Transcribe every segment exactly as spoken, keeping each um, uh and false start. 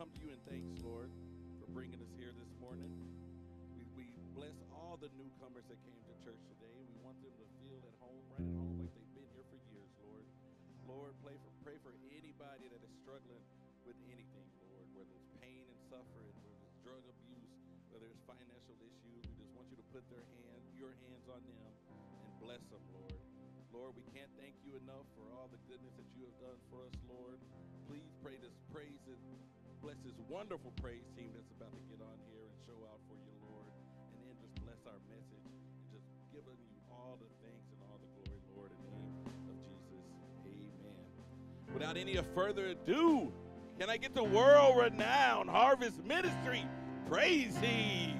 come to you in thanks, Lord, for bringing us here this morning. We, we bless all the newcomers that came to church today. We want them to feel at home, right at home, like they've been here for years, Lord. Lord, pray for, pray for anybody that is struggling with anything, Lord, whether it's pain and suffering, whether it's drug abuse, whether it's financial issues. We just want you to put their hand, your hands on them and bless them, Lord. Lord, we can't thank you enough for all the goodness that you have done for us, Lord. Please pray this praise and bless this wonderful praise team that's about to get on here and show out for you, Lord. And then just bless our message and just giving you all the thanks and all the glory, Lord, in the name of Jesus. Amen. Without any further ado, can I get the world-renowned Harvest Ministry praise team?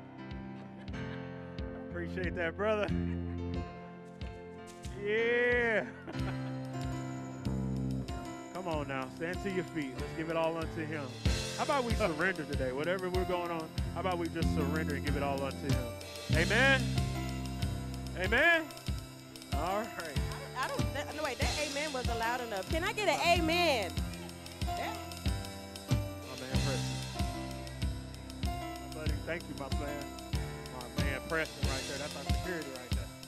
Appreciate that, brother. Yeah. Come on now. Stand to your feet. Let's give it all unto him. How about we surrender today? Whatever we're going on, how about we just surrender and give it all unto him? Amen? Amen? All right. I don't, I don't that, no, wait, that amen wasn't loud enough. Can I get an amen? That, My man, Preston. My buddy, thank you, my man. My man, Preston, right there. That's our security right there.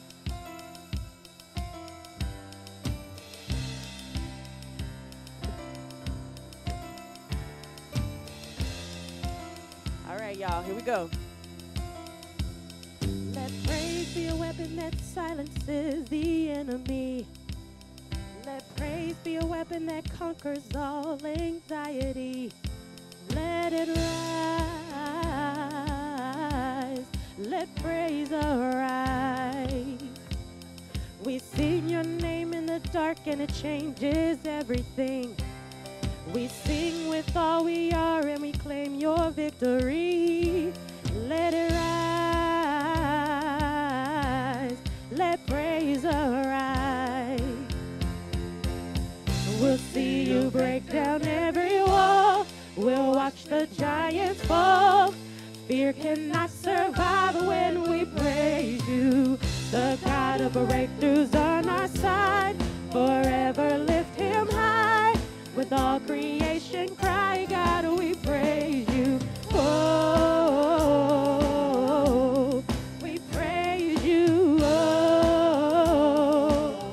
all right, y'all, here we go. Let praise be a weapon that silences the enemy. Let praise be a weapon that conquers all anxiety. Let it rise. Let praise arise. We sing your name in the dark and it changes everything. We sing with all we are and we claim your victory. Let it rise. Let praise arise. We'll see you break down every wall. We'll watch the giants fall. Fear cannot survive when we praise you. The God of breakthroughs on our side. Forever lift him high. With all creation cry, God, we praise you. Oh, we praise you. Oh,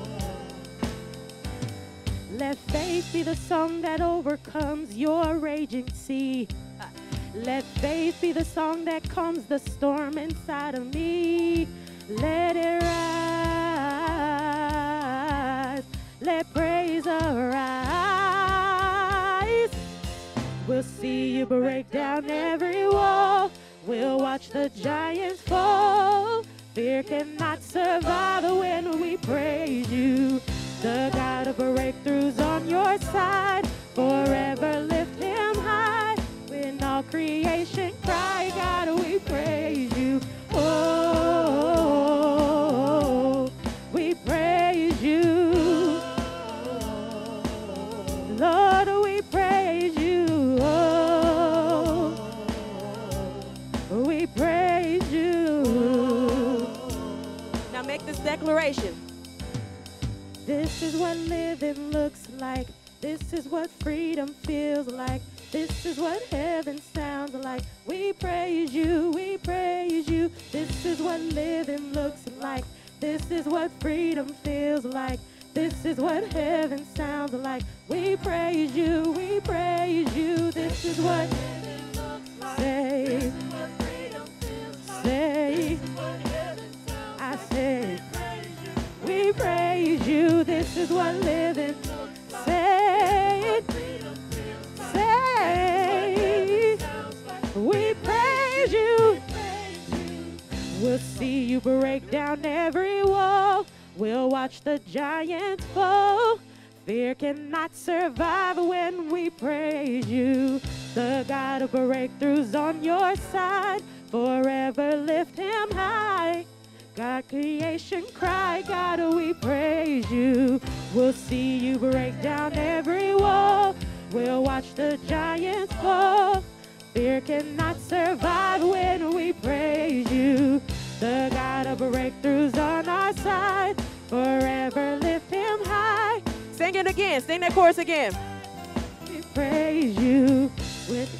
let faith be the song that overcomes your raging sea. Let faith be the song that calms the storm inside of me. Let it rise. Let praise arise. We'll see you break down every wall. We'll watch the giants fall. Fear cannot survive when we praise you. The God of breakthroughs on your side. Forever lift him high. When all creation cry, God, we praise you. Oh, we praise you. Lord, we praise you. Oh, we praise you. Now make this declaration. This is what living looks like. This is what freedom feels like. This is what heaven sounds like. We praise you, we praise you. This is what living looks like. This is what freedom feels like. This is what heaven sounds like. We praise you, we praise you. This is what living looks like. Say, say, I say, we praise you. This is what living looks like. Say, say, we praise you. We'll see you break down every wall. We'll watch the giants fall. Fear cannot survive when we praise you. The God of breakthroughs on your side. Forever lift him high. God, creation cry, God, we praise you. We'll see you break down every wall. We'll watch the giants fall. Fear cannot survive when we praise you. The God of breakthroughs on our side. Forever lift him high. Sing it again. Sing that chorus again. We praise you with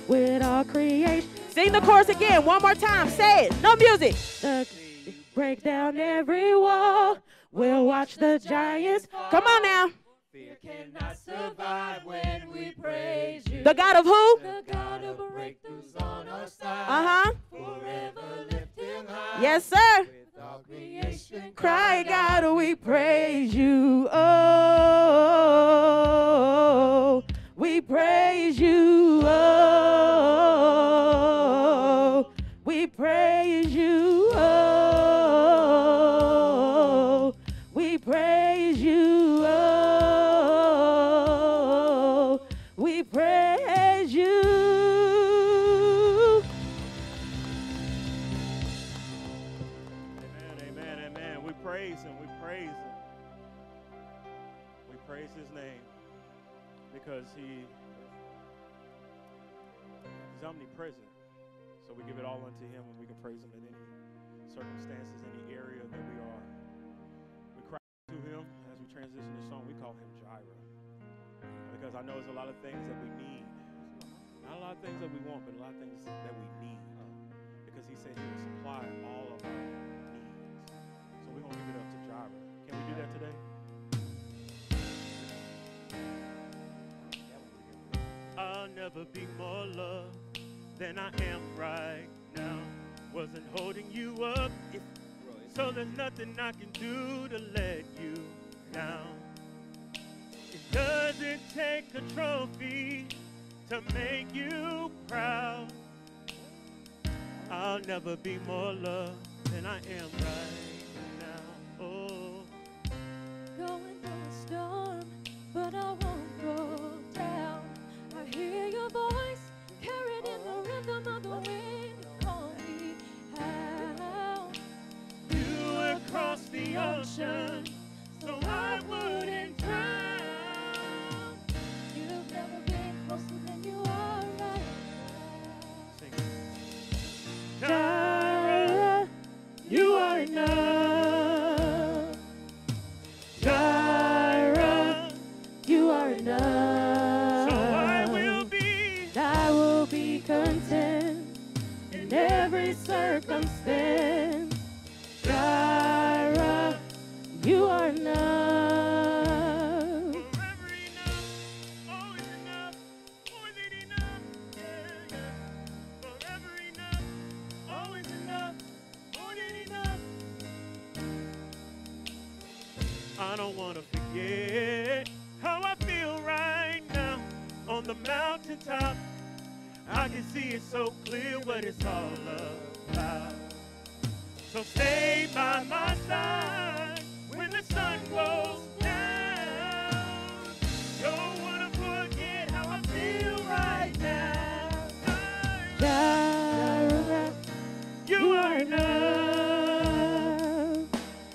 with all creation. Sing the chorus again, one more time. Say it. No music. The, break down every wall. We'll watch the giants. Come on now. Fear cannot survive when we praise you. The God of who? The God of breakthroughs on our side. Uh-huh. Forever lifting high. Yes, sir. With all creation Cry, God, we praise you. Oh, we praise you. Oh, we praise you. Oh, we praise you. Oh, we praise you. Amen, amen, amen. We praise him. We praise him. We praise his name because he is omnipresent. So we give it all unto him, and we can praise him in any circumstances, any area that we are. We cry to him as we transition this song. We call him Jireh because I know there's a lot of things that we need. Not a lot of things that we want, but a lot of things that we need. Because he said he will supply all of our needs. So we're going to give it up to Jireh. Can we do that today? I'll never be more loved than I am right now. Wasn't holding you up, so there's nothing I can do to let you down. It doesn't take a trophy to make you proud. I'll never be more loved than I am right now. Oh, going through a storm, but I won't go down. I hear your voice carried in the rhythm of the wind. Call me out. you across the ocean, so I wouldn't drown. You've never been closer than you are right Sing. Jireh, you are enough. Jireh, you are enough. So I will be, I will be content in every circumstance. Jireh, you are enough. forever enough, always enough, more than enough. Yeah, yeah. Forever enough, always enough, more than enough. I don't want to forget how I feel right now on the mountaintop. I can see it so clear what it's all about. So stay by my side when the sun goes down. Don't want to forget how I feel right now. Jireh, You are enough.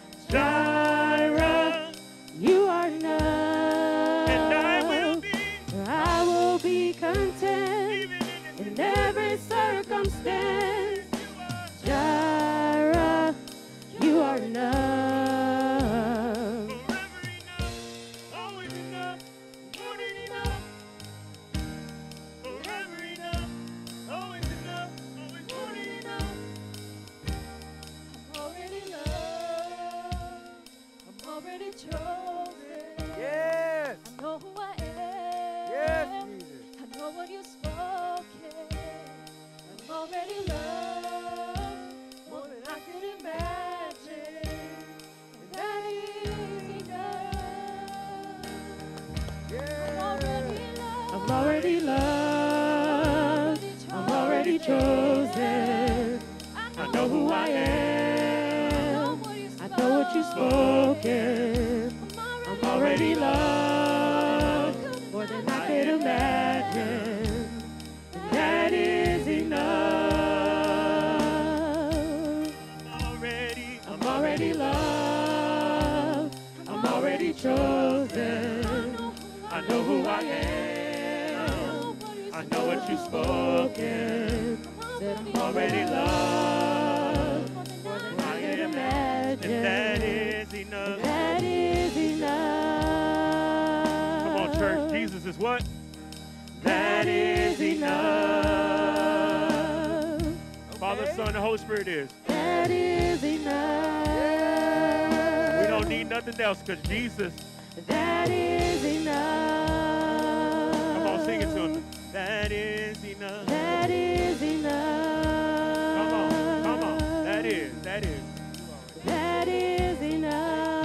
Jireh, you are enough. and I will be I will be content even in in every circumstance. you are. Jireh, you are enough. Forever enough, always enough, more than enough. Forever enough, always enough, always more than enough. I'm already loved. I'm already chosen. Yes. I know who I am. Yes, Jesus. I know what you've spoken. I'm already loved more than I could imagine. And that is enough. I'm already loved. I'm already loved. I'm already chosen. I know who I am. I know what you've spoken. I'm already loved more than I could imagine. And that is enough. Already, I'm already loved. I'm already chosen. I know who I am. I know what you've spoken. Said I'm already loved more than I could imagine. and that is enough. That is enough. Come on, church. Jesus is what? That is enough. Father, Son, and Holy Spirit is. That is enough. We don't need nothing else because Jesus. That is enough. Come on, sing it to him. That is enough. That is enough. Come on, come on. That is, that is. That is enough.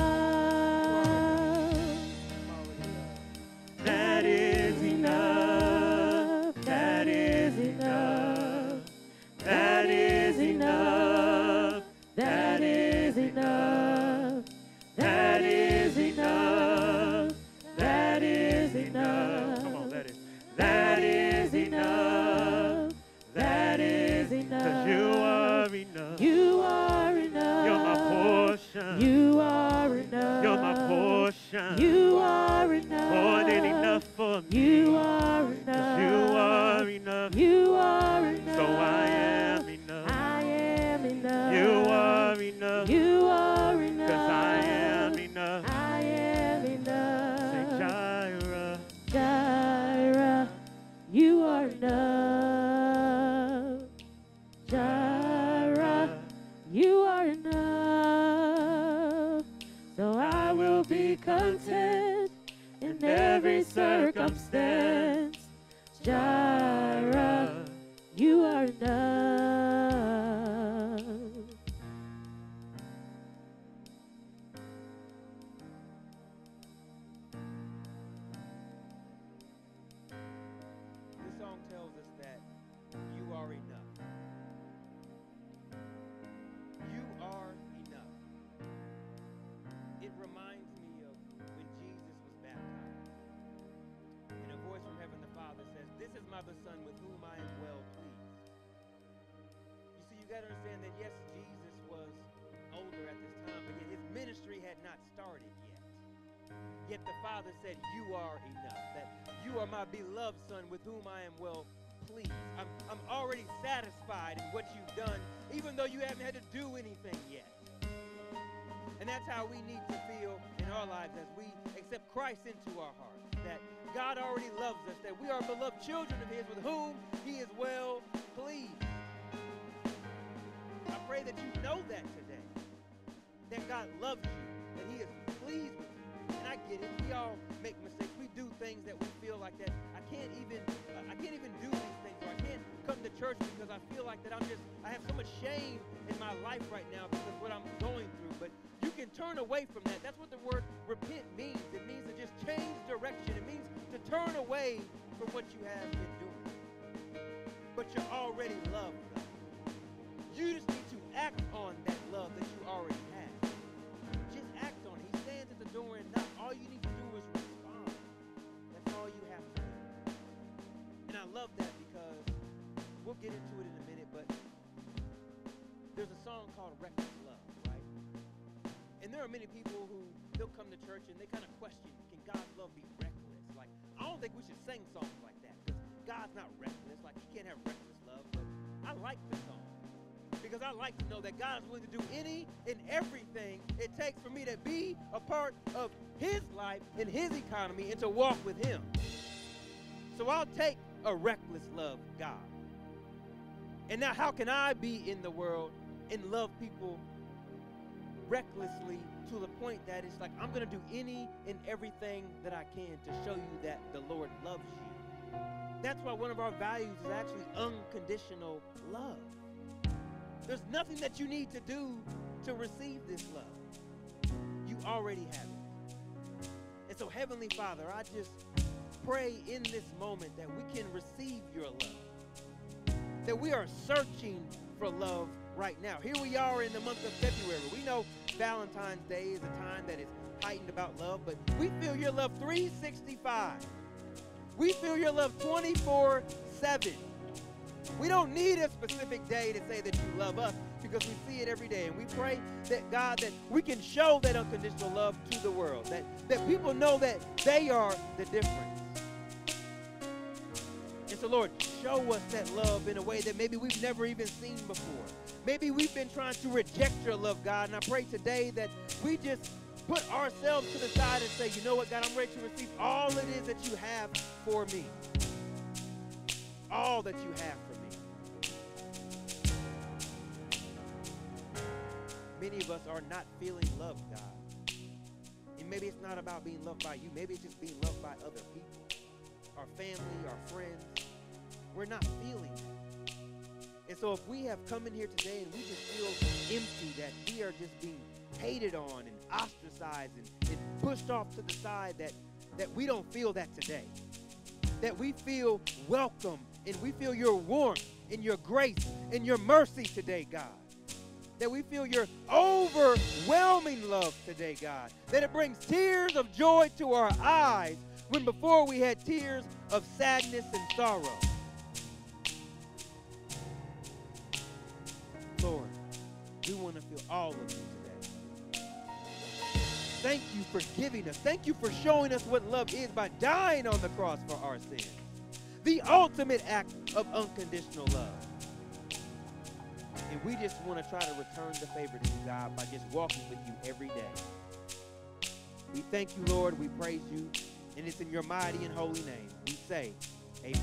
That is enough. That is enough. That is enough. That is enough. That is enough. That is enough. Come on, that is. That is enough. That is Because enough. you are enough. You are enough. You're my portion. You are enough. You're my portion. You are enough. More than enough for me. You are 'Cause enough. you are enough. You are enough. So I am enough. I am enough. You are enough. You are enough. 'Cause I am enough. I am enough. Say Jireh. Jireh, you are enough. Jireh, you are enough. So I will be content in every circumstance. Jireh, you are enough. This song tells us that you are enough. You are enough. It reminds me of when Jesus was baptized. And a voice from heaven the Father says, "This is my Son with whom I am well pleased." You see, you got to understand that yes, Jesus was older at this time, but yet his ministry had not started yet. Yet the Father said, "You are enough." That you are my beloved Son with whom I am well pleased. I'm, I'm already satisfied in what you've done, even though you haven't had to do anything yet. And that's how we need to feel in our lives as we accept Christ into our hearts. That God already loves us, that we are beloved children of his with whom he is well pleased. I pray that you know that today. That God loves you, that he is pleased with you. And I get it. We all make mistakes. We do things that we feel like that I can't even uh, I can't even do these things, or I can't come to church because I feel like that I'm just I have so much shame in my life right now because of what I'm going through. But you can turn away from that. That's what the word repent means. It means to just change direction. It means to turn away from what you have been doing. But you're already loved. You just need to act on that love that you already have. Just act on it. He stands at the door and knocks. All you need to do is respond. That's all you have to do. And I love that because we'll get into it in a minute, but there's a song called Reckless Love, right? And there are many people who, they'll come to church and they kind of question, can God's love be reckless? Like, I don't think we should sing songs like that because God's not reckless. Like, he can't have reckless love, but I like the song. Because I like to know that God is willing to do any and everything it takes for me to be a part of his life and his economy and to walk with him. So I'll take a reckless love, God. And now how can I be in the world and love people recklessly to the point that it's like I'm going to do any and everything that I can to show you that the Lord loves you. That's why one of our values is actually unconditional love. There's nothing that you need to do to receive this love. You already have it. And so, Heavenly Father, I just pray in this moment that we can receive your love. That we are searching for love right now. Here we are in the month of February. We know Valentine's Day is a time that is heightened about love, but we feel your love three sixty-five. We feel your love twenty-four seven. We don't need a specific day to say that you love us because we see it every day. And we pray that, God, that we can show that unconditional love to the world, that, that people know that they are the difference. And so, Lord, show us that love in a way that maybe we've never even seen before. Maybe we've been trying to reject your love, God, and I pray today that we just put ourselves to the side and say, you know what, God, I'm ready to receive all it is that you have for me. All that you have for me. many of us are not feeling loved, God. And maybe it's not about being loved by you. Maybe it's just being loved by other people, our family, our friends. We're not feeling it. And so if we have come in here today and we just feel empty, that we are just being hated on and ostracized and, and pushed off to the side, that, that we don't feel that today. That we feel welcome and we feel your warmth and your grace and your mercy today, God. That we feel your overwhelming love today, God. That it brings tears of joy to our eyes when before we had tears of sadness and sorrow. Lord, we want to feel all of you today. Thank you for giving us. Thank you for showing us what love is by dying on the cross for our sins. The ultimate act of unconditional love. And we just want to try to return the favor to you, God, by just walking with you every day. We thank you, Lord. We praise you. And it's in your mighty and holy name we say, amen.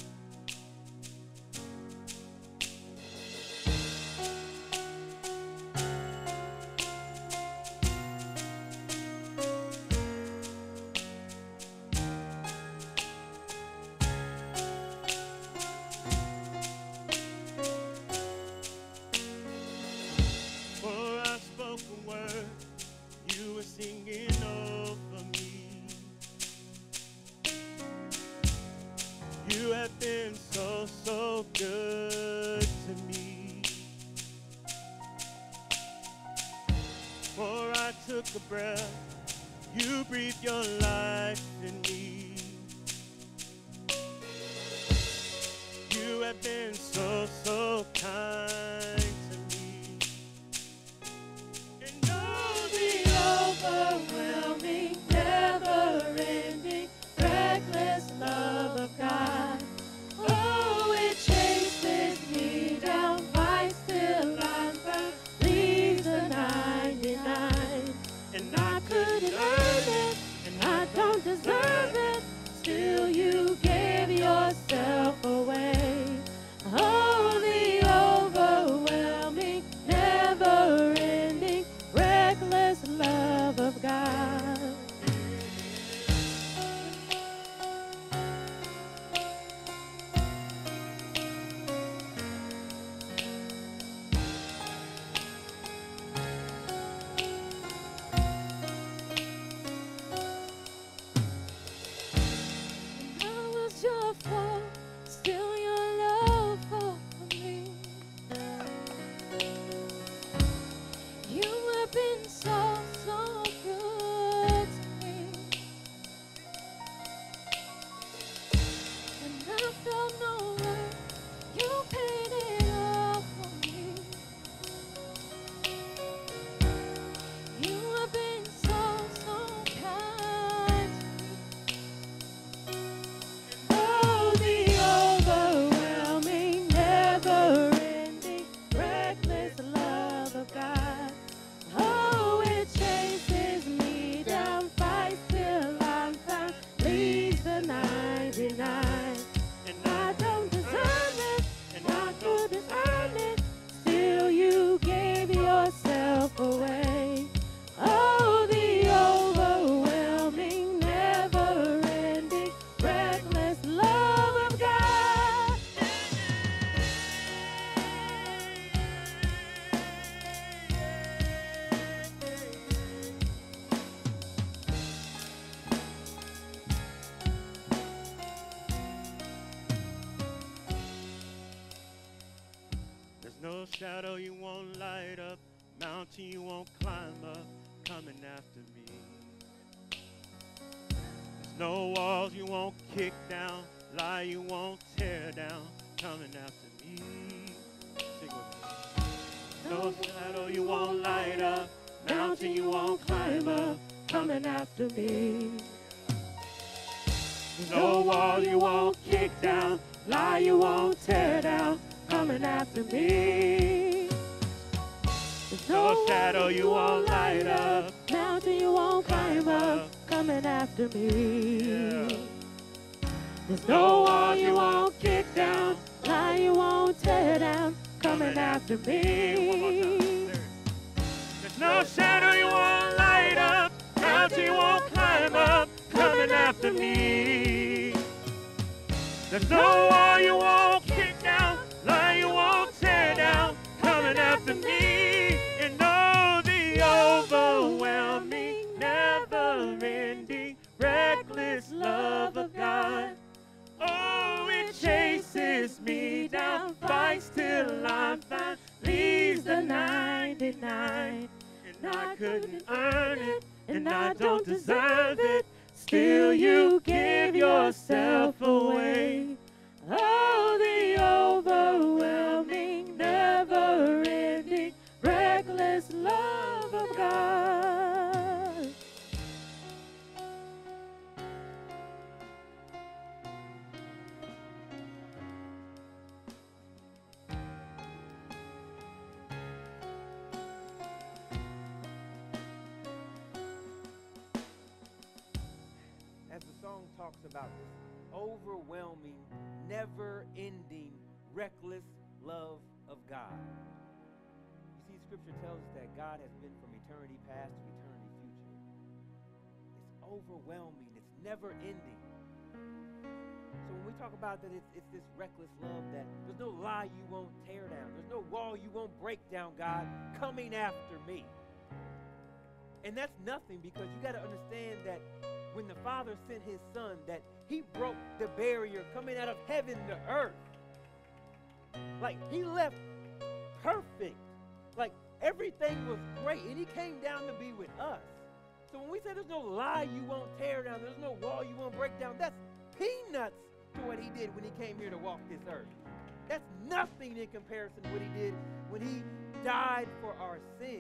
Shadow you won't light up, mountain you won't climb up, coming after me. There's no walls you won't kick down, lie you won't tear down, coming after me. Sing with me. No shadow you won't light up, mountain you won't climb up, coming after me. There's no wall you won't kick down, lie you won't tear down, coming after me. There's no shadow you won't light up, mountain you won't climb up, coming after me. Yeah. There's no wall you won't kick down, lie you won't tear down, coming after me. No shadow you won't light up, mountain you won't climb up, coming after me. There's no wall you won't kick down, lie you won't tear down, coming after me. And know the overwhelming, never-ending, reckless love of God. Oh, it chases me down, fights till I'm found, leaves the ninety-nine. And I couldn't earn it, and I don't deserve it. Still you give yourself away. Oh, the overwhelming, never-ending, reckless love of God. As the song talks about this overwhelming, never-ending, reckless love of God. You see, Scripture tells us that God has been from eternity past to eternity future. It's overwhelming. It's never-ending. So when we talk about that, it's, it's this reckless love that there's no lie you won't tear down. There's no wall you won't break down, God, coming after me. And that's nothing, because you got to understand that when the Father sent his Son, that he broke the barrier coming out of heaven to earth. Like, he left perfect. Like, everything was great, and he came down to be with us. So when we say there's no lie you won't tear down, there's no wall you won't break down, that's peanuts to what he did when he came here to walk this earth. That's nothing in comparison to what he did when he died for our sins.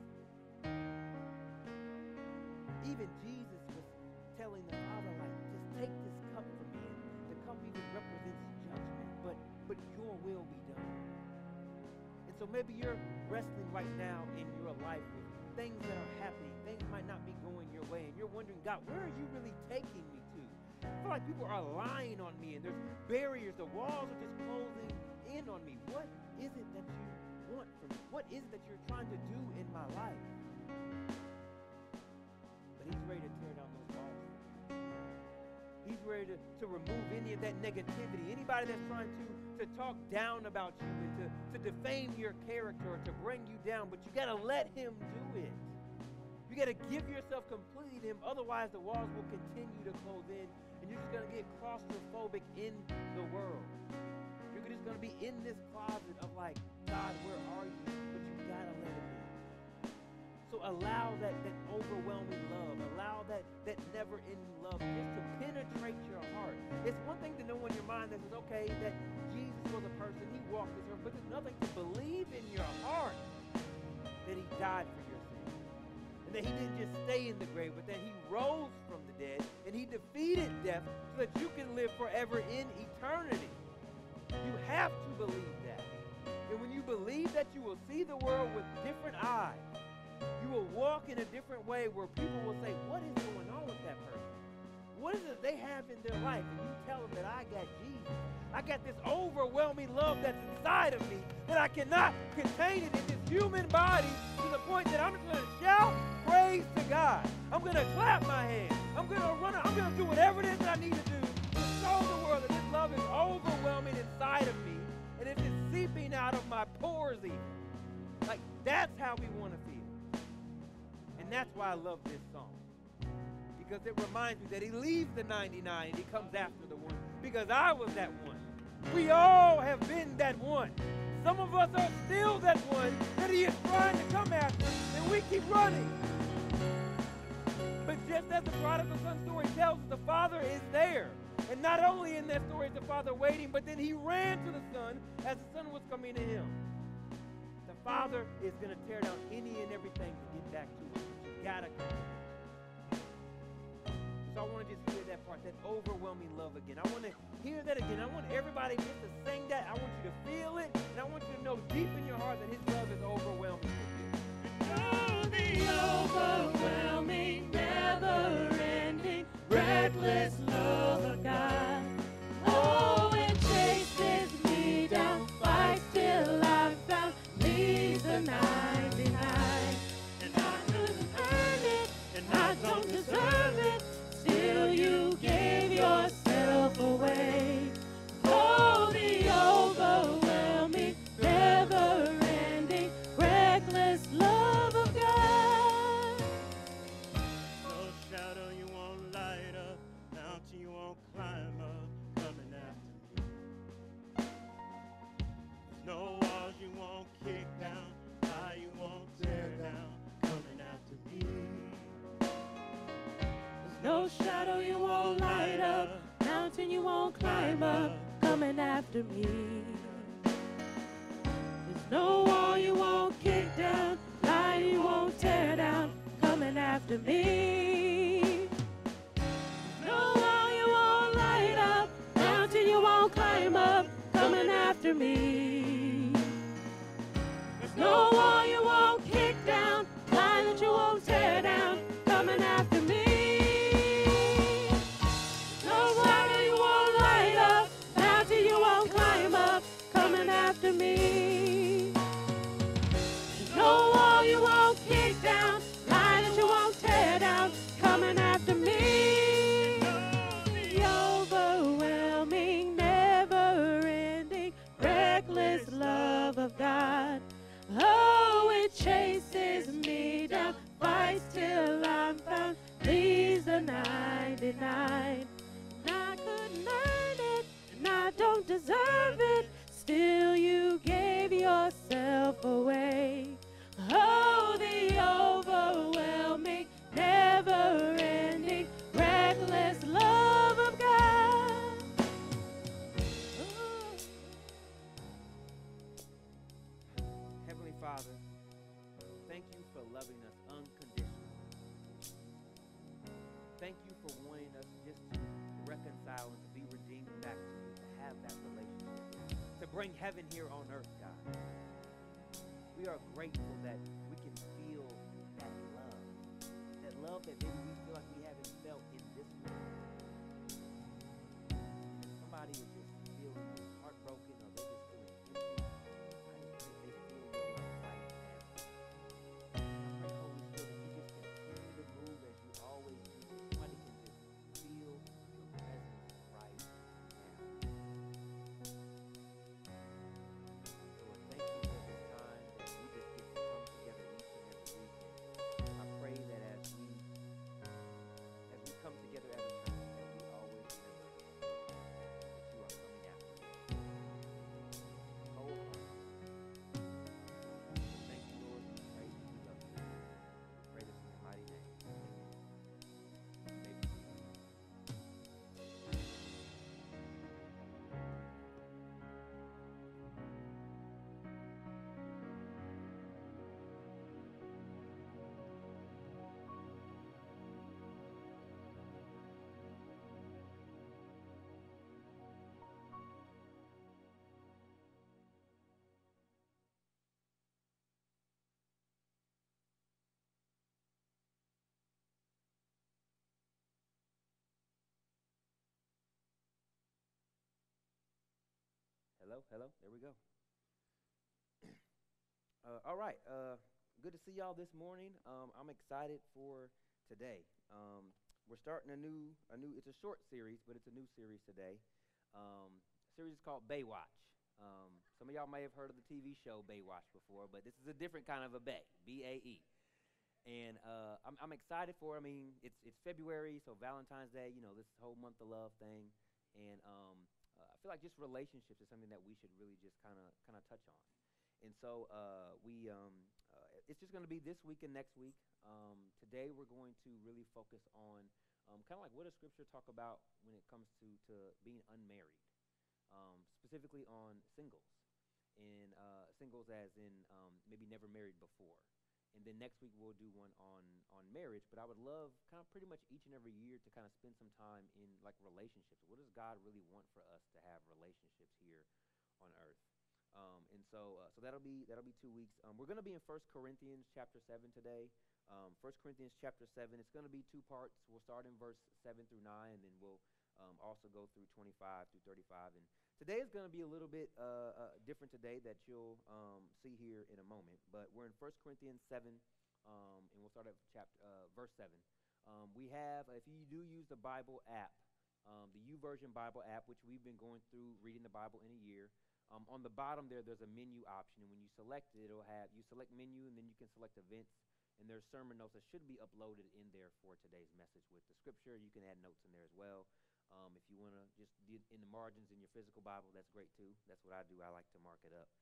Even Jesus was telling the Father, like, just take this cup from me. And the cup even represents judgment, but but your will be done. And so maybe you're wrestling right now in your life with things that are happening. Things might not be going your way, and you're wondering, God, where are you really taking me to? I feel like people are lying on me, and there's barriers. The walls are just closing in on me. What is it that you want from me? What is it that you're trying to do in my life? He's ready to tear down those walls. He's ready to, to remove any of that negativity. Anybody that's trying to, to talk down about you and to, to defame your character or to bring you down, but you got to let him do it. You got to give yourself completely to him. Otherwise, the walls will continue to close in, and you're just going to get claustrophobic in the world. You're just going to be in this closet of like, God, where are you? But you got to let him in. So allow that, that overwhelming love, allow that, that never-ending love just to penetrate your heart. It's one thing to know in your mind that says, okay, that Jesus was a person, he walked this earth, but it's another thing to believe in your heart that he died for your sins. And that he didn't just stay in the grave, but that he rose from the dead, and he defeated death so that you can live forever in eternity. You have to believe that. And when you believe that, you will see the world with different eyes. You will walk in a different way where people will say, what is going on with that person? What is it they have in their life? And you tell them that I got Jesus. I got this overwhelming love that's inside of me that I cannot contain it in this human body to the point that I'm just going to shout praise to God. I'm going to clap my hands. I'm going to run. I'm going to do whatever it is that I need to do to show the world that this love is overwhelming inside of me, and it's just seeping out of my pores even. Like, that's how we want to feel. And that's why I love this song. Because it reminds me that he leaves the ninety-nine and he comes after the one. Because I was that one. We all have been that one. Some of us are still that one that he is trying to come after, and we keep running. But just as the prodigal son story tells us, the Father is there. And not only in that story is the Father waiting, but then he ran to the Son as the Son was coming to him. The Father is going to tear down any and everything to get back to us. You gotta come. So I want to just hear that part, that overwhelming love again. I want to hear that again. I want everybody just to sing that. I want you to feel it, and I want you to know deep in your heart that his love is overwhelming. Oh, the overwhelming, never-ending, reckless love of God. Oh, it chases me down, fights till I'm found, leaves the ninety-nine. And I you won't kick down, lie you won't tear down, coming after me. There's No shadow you won't light up, mountain you won't climb up, coming after me. There's no wall you won't kick down, lie you won't tear down, coming after me. There's no wall you won't light up, mountain you won't climb up, coming after me. There's no wall you won't kick down, lie that you won't tear down, coming after me. No shadow you won't light up, mountain you won't climb up, coming after me. No wall you won't kick down, lie that you won't tear down, coming after me. The overwhelming, never-ending, reckless love of God. Oh, it chases me down, fights till I'm found, leaves the ninety-nine. And I couldn't earn it, and I don't deserve it, still you gave yourself away. Oh, the overwhelming, never-ending, reckless love of God. Oh. Heavenly Father, thank you for loving us unconditionally. Thank you for wanting us just to reconcile and to be redeemed back to you, to have that relationship, to bring heaven here on earth, God. We are grateful that we can feel that love, that love that maybe we feel like we haven't felt in this world. Somebody is just feeling heartbroken or they're just feeling empty. I just pray they feel your love right now. I pray, Holy Spirit, that you just continue to move as you always do. Somebody can just feel your presence right now. Lord, thank you for this time that we just get to come together each and every weekend. I pray that as we as we come together as a church, that we always remember that you are coming after us. Wholeheartedly. Thank you, Lord. We praise you. We love you. We pray this in your mighty name. Amen. Amen. Hello, hello. There we go. uh, all right. Uh, good to see y'all this morning. Um, I'm excited for today. Um, we're starting a new, a new. It's a short series, but it's a new series today. Um, series is called Bae Watch. Um, some of y'all may have heard of the T V show Bae Watch before, but this is a different kind of a bae, B A E. And uh, I'm, I'm excited for. I mean, it's it's February, so Valentine's Day. You know, this whole month of love thing, and um, uh, I feel like just relationships is something that we should really just kind of kind of touch on. And so uh, we um, uh, it's just going to be this week and next week. Um, today we're going to really focus on um, kind of like what does Scripture talk about when it comes to to being unmarried, um, specifically on singles, and uh, singles as in um, maybe never married before. And then next week we'll do one on, on marriage. But I would love kind of pretty much each and every year to kind of spend some time in like relationships. What does God really want for us to have relationships here on earth? Um, and so uh, so that'll be that'll be two weeks. Um, we're going to be in First Corinthians chapter seven today. Um, First Corinthians chapter seven. It's going to be two parts. We'll start in verse seven through nine, and then we'll um, also go through twenty-five through thirty-five. And today is going to be a little bit uh, uh, different today that you'll um, see here in a moment. But we're in First Corinthians seven, um, and we'll start at chapter uh, verse seven. Um, we have, if you do use the Bible app, um, the YouVersion Bible app, which we've been going through reading the Bible in a year. Um, on the bottom there, there's a menu option, and when you select it, it'll have you select menu, and then you can select events, and there's sermon notes that should be uploaded in there for today's message with the scripture. You can add notes in there as well. Um, if you want to just do in the margins in your physical Bible, that's great too. That's what I do. I like to mark it up.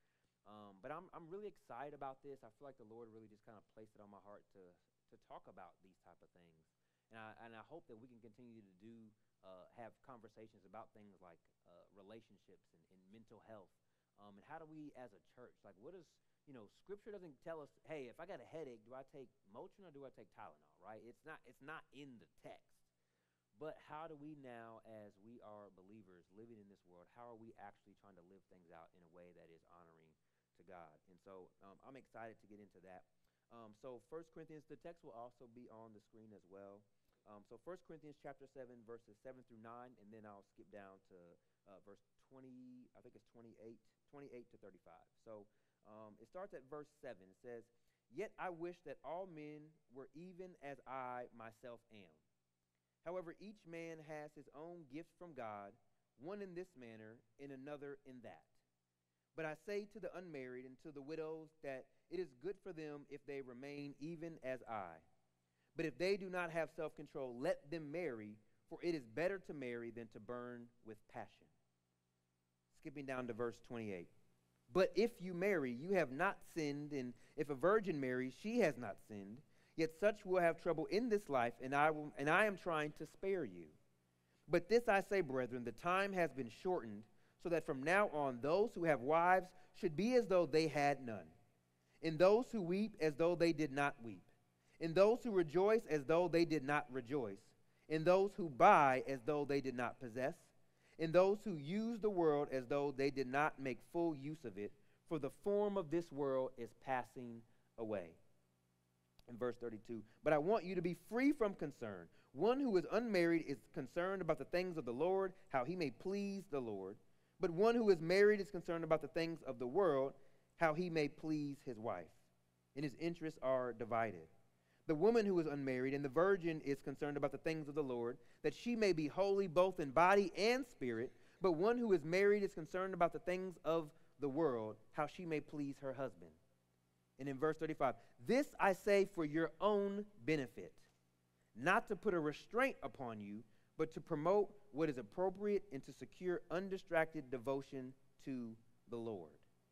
Um, but I'm I'm really excited about this. I feel like the Lord really just kind of placed it on my heart to to talk about these type of things, and I and I hope that we can continue to do uh, have conversations about things like uh, relationships and, and mental health, um, and how do we as a church, like, what is, you know, Scripture doesn't tell us, hey, if I got a headache, do I take Motrin or do I take Tylenol, right? It's not it's not in the text. But how do we now, as we are believers living in this world, how are we actually trying to live things out in a way that is honoring to God? And so um, I'm excited to get into that. Um, so First Corinthians, the text will also be on the screen as well. Um, so First Corinthians chapter seven, verses seven through nine, and then I'll skip down to uh, verse twenty, I think it's twenty-eight, twenty-eight to thirty-five. So um, it starts at verse seven. It says, "Yet I wish that all men were even as I myself am. However, each man has his own gift from God, one in this manner, and another in that. But I say to the unmarried and to the widows that it is good for them if they remain even as I. But if they do not have self-control, let them marry, for it is better to marry than to burn with passion." Skipping down to verse twenty-eight. "But if you marry, you have not sinned, and if a virgin marries, she has not sinned. Yet such will have trouble in this life, and I will, and I am trying to spare you. But this I say, brethren, the time has been shortened, so that from now on those who have wives should be as though they had none, and those who weep as though they did not weep, and those who rejoice as though they did not rejoice, and those who buy as though they did not possess, and those who use the world as though they did not make full use of it, for the form of this world is passing away." In verse thirty-two, "But I want you to be free from concern. One who is unmarried is concerned about the things of the Lord, how he may please the Lord. But one who is married is concerned about the things of the world, how he may please his wife. And his interests are divided. The woman who is unmarried and the virgin is concerned about the things of the Lord, that she may be holy both in body and spirit. But one who is married is concerned about the things of the world, how she may please her husband." And in verse thirty-five, "This I say for your own benefit, not to put a restraint upon you, but to promote what is appropriate and to secure undistracted devotion to the Lord."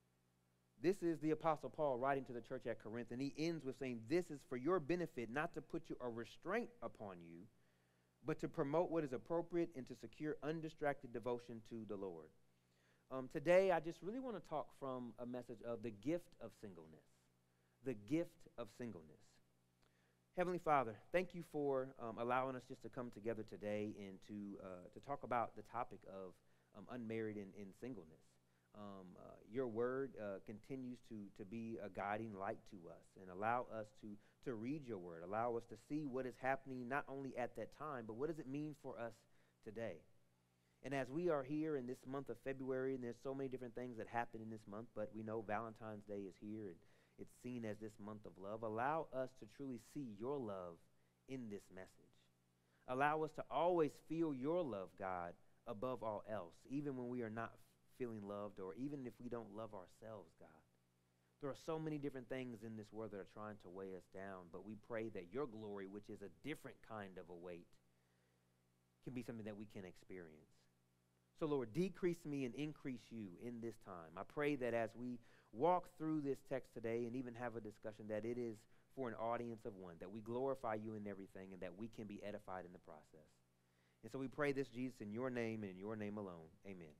This is the Apostle Paul writing to the church at Corinth, and he ends with saying, this is for your benefit, not to put you a restraint upon you, but to promote what is appropriate and to secure undistracted devotion to the Lord. Um, today, I just really want to talk from a message of the gift of singleness. The gift of singleness. Heavenly Father, thank you for um, allowing us just to come together today and to uh, to talk about the topic of um, unmarried and, and singleness. Um, uh, your word uh, continues to, to be a guiding light to us, and allow us to, to read your word. Allow us to see what is happening not only at that time, but what does it mean for us today. And as we are here in this month of February, and there's so many different things that happen in this month, but we know Valentine's Day is here, and it's seen as this month of love. Allow us to truly see your love in this message. Allow us to always feel your love, God, above all else, even when we are not feeling loved, or even if we don't love ourselves, God. There are so many different things in this world that are trying to weigh us down, but we pray that your glory, which is a different kind of a weight, can be something that we can experience. So, Lord, decrease me and increase you in this time. I pray that as we walk through this text today and even have a discussion, that it is for an audience of one, that we glorify you in everything, and that we can be edified in the process. And so we pray this, Jesus, in your name and in your name alone. Amen.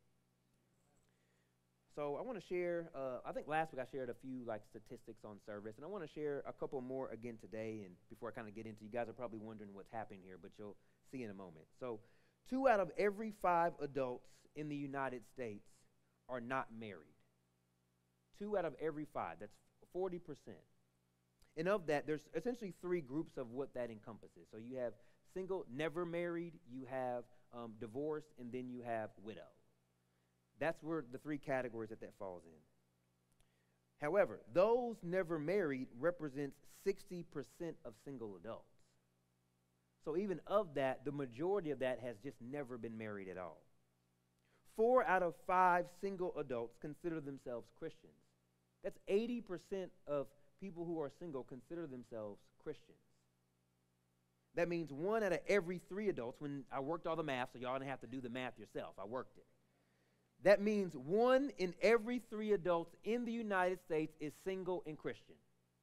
So I want to share, uh, I think last week I shared a few like statistics on service, and I want to share a couple more again today. And before I kind of get into, you guys are probably wondering what's happening here, but you'll see in a moment. So two out of every five adults in the United States are not married. Two out of every five, that's forty percent. And of that, there's essentially three groups of what that encompasses. So you have single, never married, you have um, divorced, and then you have widow. That's where the three categories that that falls in. However, those never married represents sixty percent of single adults. So even of that, the majority of that has just never been married at all. Four out of five single adults consider themselves Christians. That's eighty percent of people who are single consider themselves Christians. That means one out of every three adults, when I worked all the math, so y'all didn't have to do the math yourself, I worked it. That means one in every three adults in the United States is single and Christian.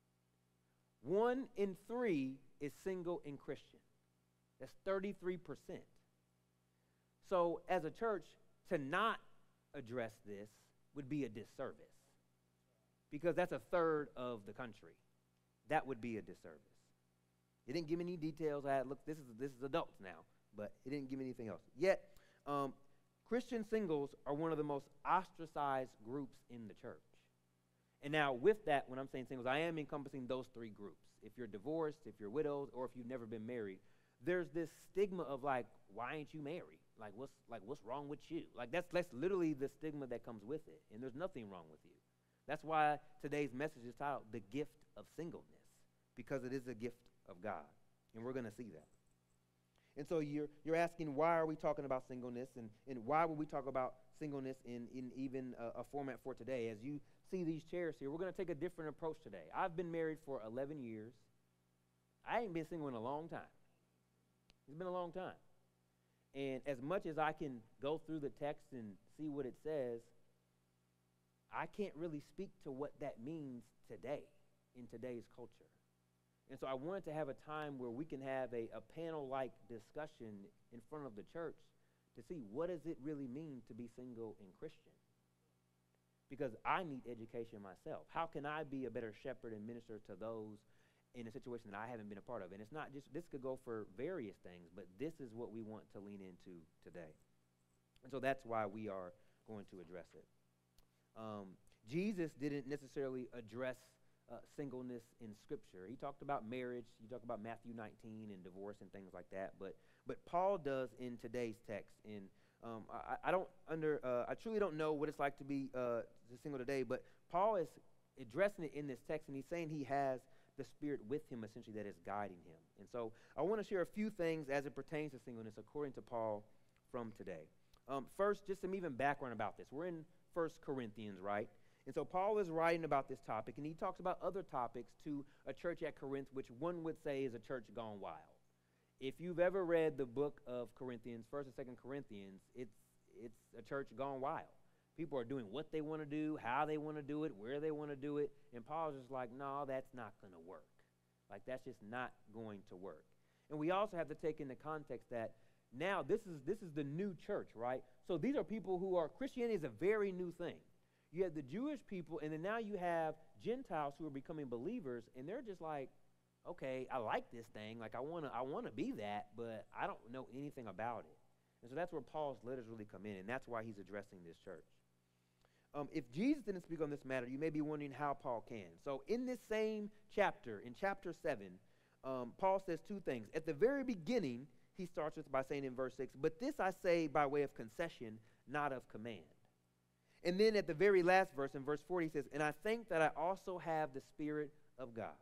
One in three is single and Christian. That's thirty-three percent. So as a church, to not address this would be a disservice, because that's a third of the country. That would be a disservice. It didn't give me any details. I had, look, this is this is adults now, but it didn't give me anything else. Yet, um, Christian singles are one of the most ostracized groups in the church. And now with that, when I'm saying singles, I am encompassing those three groups. If you're divorced, if you're widowed, or if you've never been married, there's this stigma of like, why ain't you married? Like what's like what's wrong with you? Like that's that's literally the stigma that comes with it. And there's nothing wrong with you. That's why today's message is titled The Gift of Singleness, because it is a gift of God. And we're going to see that. And so you're you're asking, why are we talking about singleness, and, and why would we talk about singleness in, in even a, a format for today? As you see these chairs here, we're going to take a different approach today. I've been married for eleven years. I ain't been single in a long time. It's been a long time. And as much as I can go through the text and see what it says, I can't really speak to what that means today in today's culture. And so I wanted to have a time where we can have a, a panel-like discussion in front of the church to see what does it really mean to be single and Christian. Because I need education myself. How can I be a better shepherd and minister to those in a situation that I haven't been a part of? And it's not just, this could go for various things, but this is what we want to lean into today. And so that's why we are going to address it. Um, Jesus didn't necessarily address uh, singleness in Scripture. He talked about marriage. He talked about Matthew nineteen and divorce and things like that. But but Paul does in today's text. And um, I, I don't under uh, I truly don't know what it's like to be uh, single today. But Paul is addressing it in this text, and he's saying he has the Spirit with him, essentially, that is guiding him. And so I want to share a few things as it pertains to singleness according to Paul from today. Um, first, just some even background about this. We're in First Corinthians, right? And so Paul is writing about this topic, and he talks about other topics to a church at Corinth, which one would say is a church gone wild. If you've ever read the book of Corinthians, First and Second Corinthians, it's it's a church gone wild. People are doing what they want to do, how they want to do it, where they want to do it, and Paul's just like, no, that's not going to work. Like, that's just not going to work. And we also have to take into context that now this is this is the new church, right? So these are people who are, Christianity is a very new thing. You have the Jewish people, and then now you have Gentiles who are becoming believers, and they're just like, okay, I like this thing. Like, I want to I want to be that, but I don't know anything about it. And so that's where Paul's letters really come in, and that's why he's addressing this church. Um, if Jesus didn't speak on this matter, you may be wondering how Paul can. So in this same chapter, in chapter seven, um, Paul says two things. At the very beginning, he starts with by saying in verse six, but this I say by way of concession, not of command. And then at the very last verse, in verse forty, he says, and I think that I also have the Spirit of God.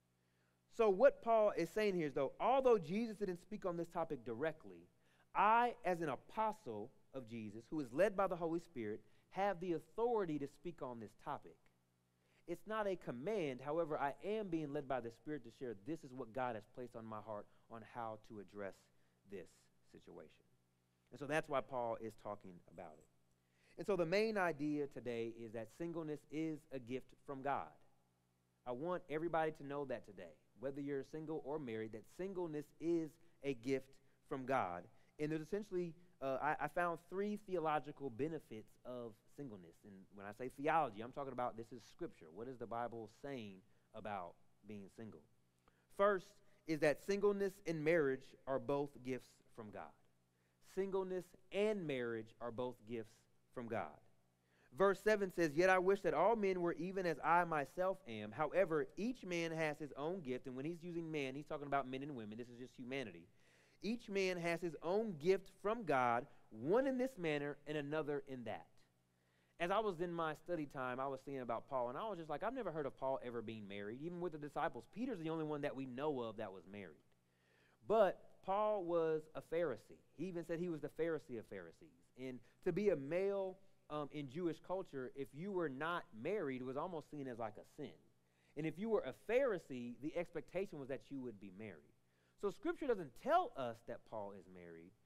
So what Paul is saying here is, though, although Jesus didn't speak on this topic directly, I, as an apostle of Jesus, who is led by the Holy Spirit, have the authority to speak on this topic. It's not a command. However, I am being led by the Spirit to share this is what God has placed on my heart on how to address this situation. And so that's why Paul is talking about it. And so the main idea today is that singleness is a gift from God. I want everybody to know that today, whether you're single or married, that singleness is a gift from God. And there's essentially, uh, I, I found three theological benefits of singleness. And when I say theology, I'm talking about this is Scripture. What is the Bible saying about being single? First is that singleness and marriage are both gifts from God. Singleness and marriage are both gifts from God. Verse seven says, yet I wish that all men were even as I myself am. However, each man has his own gift. And when he's using man, he's talking about men and women. This is just humanity. Each man has his own gift from God, one in this manner and another in that. As I was in my study time, I was thinking about Paul, and I was just like, I've never heard of Paul ever being married. Even with the disciples, Peter's the only one that we know of that was married. But Paul was a Pharisee. He even said he was the Pharisee of Pharisees. And to be a male um, in Jewish culture, if you were not married, it was almost seen as like a sin. And if you were a Pharisee, the expectation was that you would be married. So Scripture doesn't tell us that Paul is married,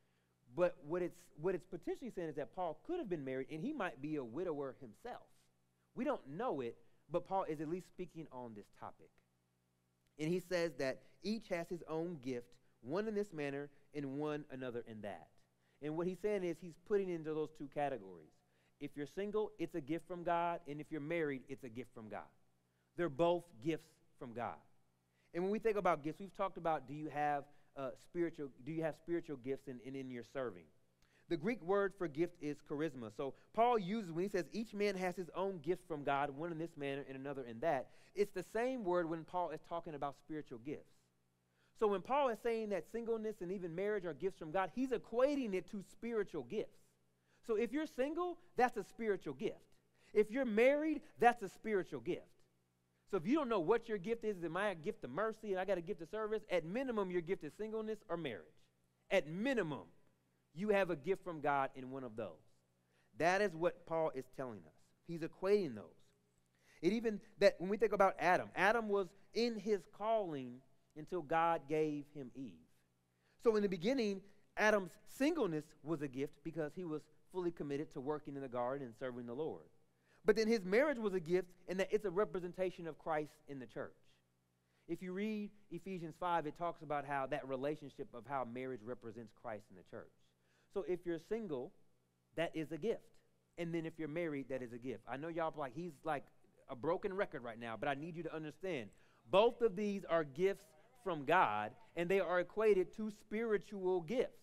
But what it's what it's potentially saying is that Paul could have been married, and he might be a widower himself. We don't know it, but Paul is at least speaking on this topic. And he says that each has his own gift, one in this manner and one another in that. And what he's saying is he's putting into those two categories. If you're single, it's a gift from God, and if you're married, it's a gift from God. They're both gifts from God. And when we think about gifts, we've talked about do you have uh, spiritual do you have spiritual gifts in, in, in your serving? The Greek word for gift is charisma. So Paul uses, when he says each man has his own gift from God, one in this manner and another in that, it's the same word when Paul is talking about spiritual gifts. So when Paul is saying that singleness and even marriage are gifts from God, he's equating it to spiritual gifts. So if you're single, that's a spiritual gift. If you're married, that's a spiritual gift. So if you don't know what your gift is, am I a gift of mercy and I got a gift of service? At minimum, your gift is singleness or marriage. At minimum, you have a gift from God in one of those. That is what Paul is telling us. He's equating those. It even, that when we think about Adam, Adam was in his calling until God gave him Eve. So in the beginning, Adam's singleness was a gift because he was fully committed to working in the garden and serving the Lord. But then his marriage was a gift in that it's a representation of Christ in the church. If you read Ephesians five, it talks about how that relationship of how marriage represents Christ in the church. So if you're single, that is a gift. And then if you're married, that is a gift. I know y'all like, he's like a broken record right now, but I need you to understand. Both of these are gifts from God, and they are equated to spiritual gifts.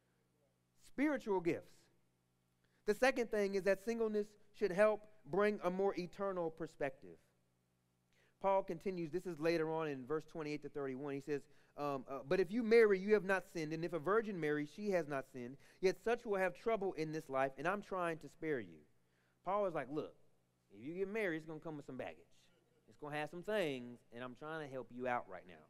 Spiritual gifts. The second thing is that singleness should help bring a more eternal perspective. Paul continues, this is later on in verse twenty-eight to thirty-one. He says, um, uh, but if you marry, you have not sinned, and if a virgin marries, she has not sinned. Yet such will have trouble in this life, and I'm trying to spare you. Paul is like, look, if you get married, it's going to come with some baggage. It's going to have some things, and I'm trying to help you out right now.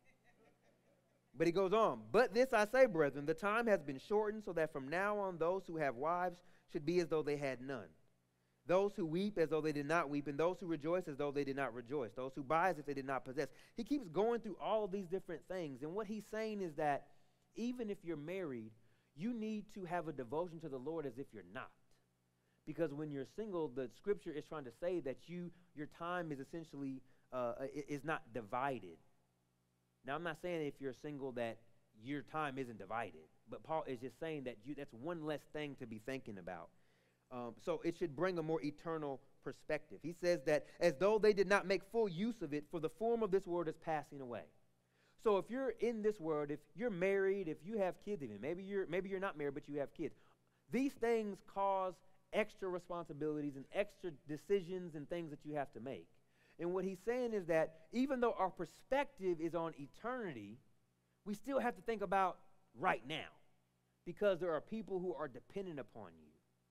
But he goes on, but this I say, brethren, the time has been shortened so that from now on those who have wives should be as though they had none. Those who weep as though they did not weep, and those who rejoice as though they did not rejoice. Those who buy as if they did not possess. He keeps going through all of these different things. And what he's saying is that even if you're married, you need to have a devotion to the Lord as if you're not. Because when you're single, the scripture is trying to say that you your time is essentially uh, is not divided. Now, I'm not saying if you're single that your time isn't divided. But Paul is just saying that you that's one less thing to be thinking about. Um, so it should bring a more eternal perspective. He says that as though they did not make full use of it, for the form of this world is passing away. So if you're in this world, if you're married, if you have kids even, maybe you're, maybe you're not married but you have kids, these things cause extra responsibilities and extra decisions and things that you have to make. And what he's saying is that even though our perspective is on eternity, we still have to think about right now because there are people who are dependent upon you.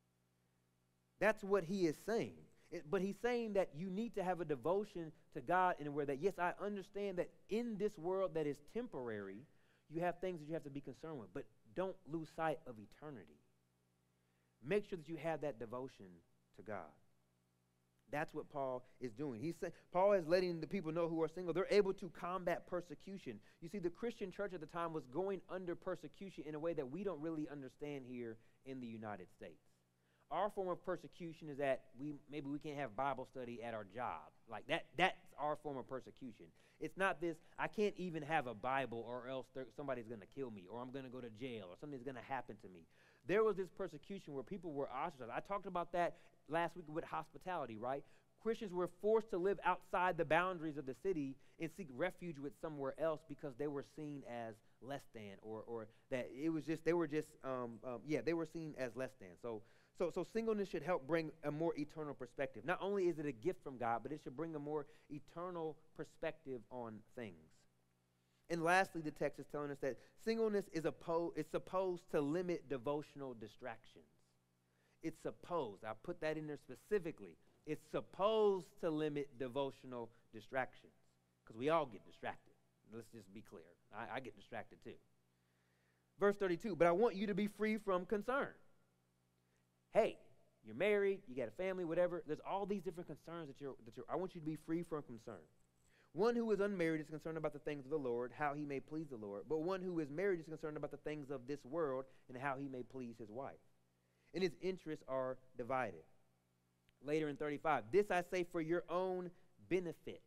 That's what he is saying. It, but he's saying that you need to have a devotion to God in a way that, yes, I understand that in this world that is temporary, you have things that you have to be concerned with, but don't lose sight of eternity. Make sure that you have that devotion to God. That's what Paul is doing. He's saying, Paul is letting the people know who are single, they're able to combat persecution. You see, the Christian church at the time was going under persecution in a way that we don't really understand here in the United States. Our form of persecution is that we maybe we can't have Bible study at our job. Like that, that's our form of persecution. It's not this, I can't even have a Bible or else there, somebody's going to kill me or I'm going to go to jail or something's going to happen to me. There was this persecution where people were ostracized. I talked about that last week with hospitality, right? Christians were forced to live outside the boundaries of the city and seek refuge with somewhere else because they were seen as less than or, or that it was just, they were just, um, um, yeah, they were seen as less than. So So, so singleness should help bring a more eternal perspective. Not only is it a gift from God, but it should bring a more eternal perspective on things. And lastly, the text is telling us that singleness is, oppo- is supposed to limit devotional distractions. It's supposed. I put that in there specifically. It's supposed to limit devotional distractions because we all get distracted. Let's just be clear. I, I get distracted too. Verse thirty-two, but I want you to be free from concern. Hey, you're married, you got a family, whatever. There's all these different concerns that you're, that you're, I want you to be free from concern. One who is unmarried is concerned about the things of the Lord, how he may please the Lord. But one who is married is concerned about the things of this world and how he may please his wife. And his interests are divided. Later in thirty-five, this I say for your own benefit,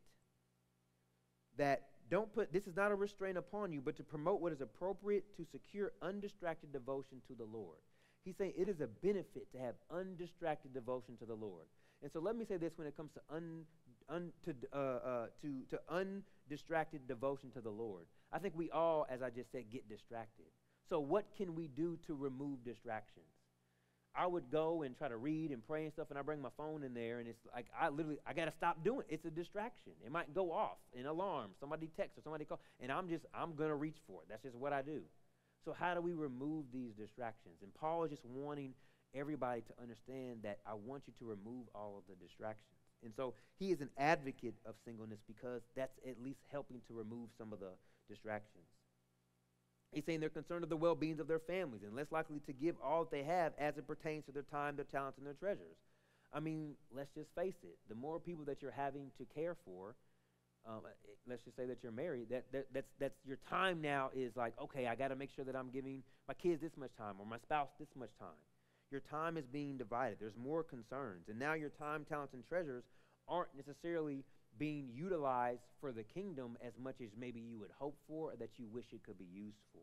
that don't put, this is not a restraint upon you, but to promote what is appropriate to secure undistracted devotion to the Lord. He's saying it is a benefit to have undistracted devotion to the Lord. And so let me say this when it comes to un, un to uh, uh, to to undistracted devotion to the Lord. I think we all, as I just said, get distracted. So what can we do to remove distractions? I would go and try to read and pray and stuff, and I bring my phone in there, and it's like I literally, I got to stop doing it. It's a distraction. It might go off, an alarm, somebody texts or somebody calls, and I'm just, I'm going to reach for it. That's just what I do. So how do we remove these distractions? And Paul is just wanting everybody to understand that I want you to remove all of the distractions. And so he is an advocate of singleness because that's at least helping to remove some of the distractions. He's saying they're concerned of the well-being of their families and less likely to give all that they have as it pertains to their time, their talents, and their treasures. I mean, let's just face it. The more people that you're having to care for, um, let's just say that you're married, that, that that's that's your time now is like, okay, I got to make sure that I'm giving my kids this much time or my spouse this much time. Your time is being divided. There's more concerns. And now your time, talents, and treasures aren't necessarily being utilized for the kingdom as much as maybe you would hope for or that you wish it could be used for.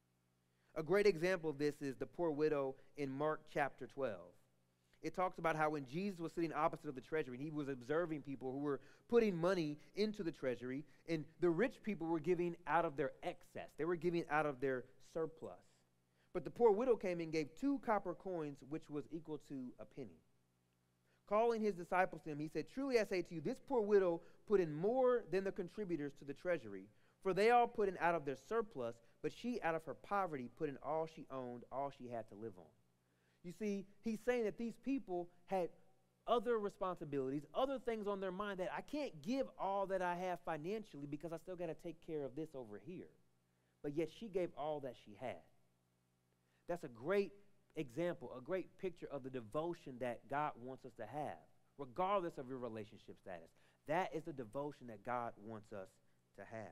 A great example of this is the poor widow in Mark chapter twelve. It talks about how when Jesus was sitting opposite of the treasury, he was observing people who were putting money into the treasury, and the rich people were giving out of their excess. They were giving out of their surplus. But the poor widow came and gave two copper coins, which was equal to a penny. Calling his disciples to him, he said, "Truly I say to you, this poor widow put in more than the contributors to the treasury, for they all put in out of their surplus, but she out of her poverty put in all she owned, all she had to live on." You see, he's saying that these people had other responsibilities, other things on their mind that I can't give all that I have financially because I still got to take care of this over here. But yet she gave all that she had. That's a great example, a great picture of the devotion that God wants us to have, regardless of your relationship status. That is the devotion that God wants us to have.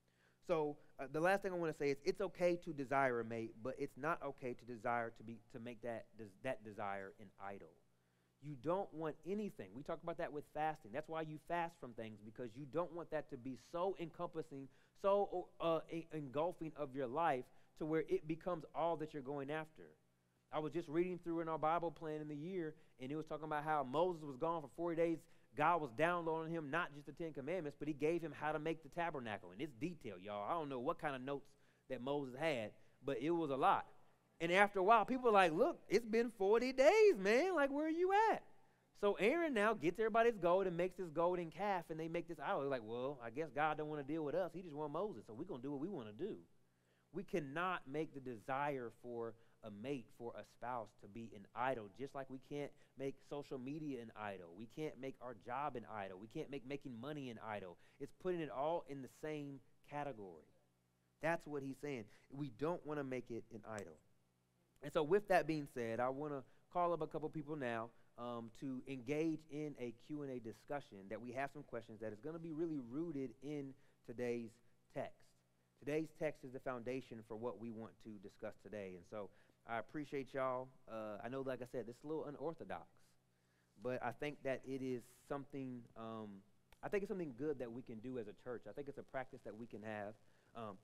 So uh, the last thing I want to say is it's okay to desire a mate, but it's not okay to desire to be to make that des that desire an idol. You don't want anything. We talk about that with fasting. That's why you fast from things, because you don't want that to be so encompassing, so uh, engulfing of your life to where it becomes all that you're going after. I was just reading through in our Bible plan in the year, and it was talking about how Moses was gone for forty days. God was downloading him not just the Ten Commandments, but he gave him how to make the tabernacle. And it's detailed, y'all. I don't know what kind of notes that Moses had, but it was a lot. And after a while, people were like, look, it's been forty days, man. Like, where are you at? So Aaron now gets everybody's gold and makes this golden calf, and they make this idol. They're like, well, I guess God don't want to deal with us. He just wants Moses, so we're going to do what we want to do. We cannot make the desire for a mate, for a spouse, to be an idol, just like we can't make social media an idol. We can't make our job an idol. We can't make making money an idol. It's putting it all in the same category. That's what he's saying. We don't want to make it an idol. And so with that being said, I want to call up a couple people now um, to engage in a Q and A discussion that we have some questions that is going to be really rooted in today's text. Today's text is the foundation for what we want to discuss today. And so I appreciate y'all. Uh, I know, like I said, this is a little unorthodox, but I think that it is something, um, I think it's something good that we can do as a church. I think it's a practice that we can have, um,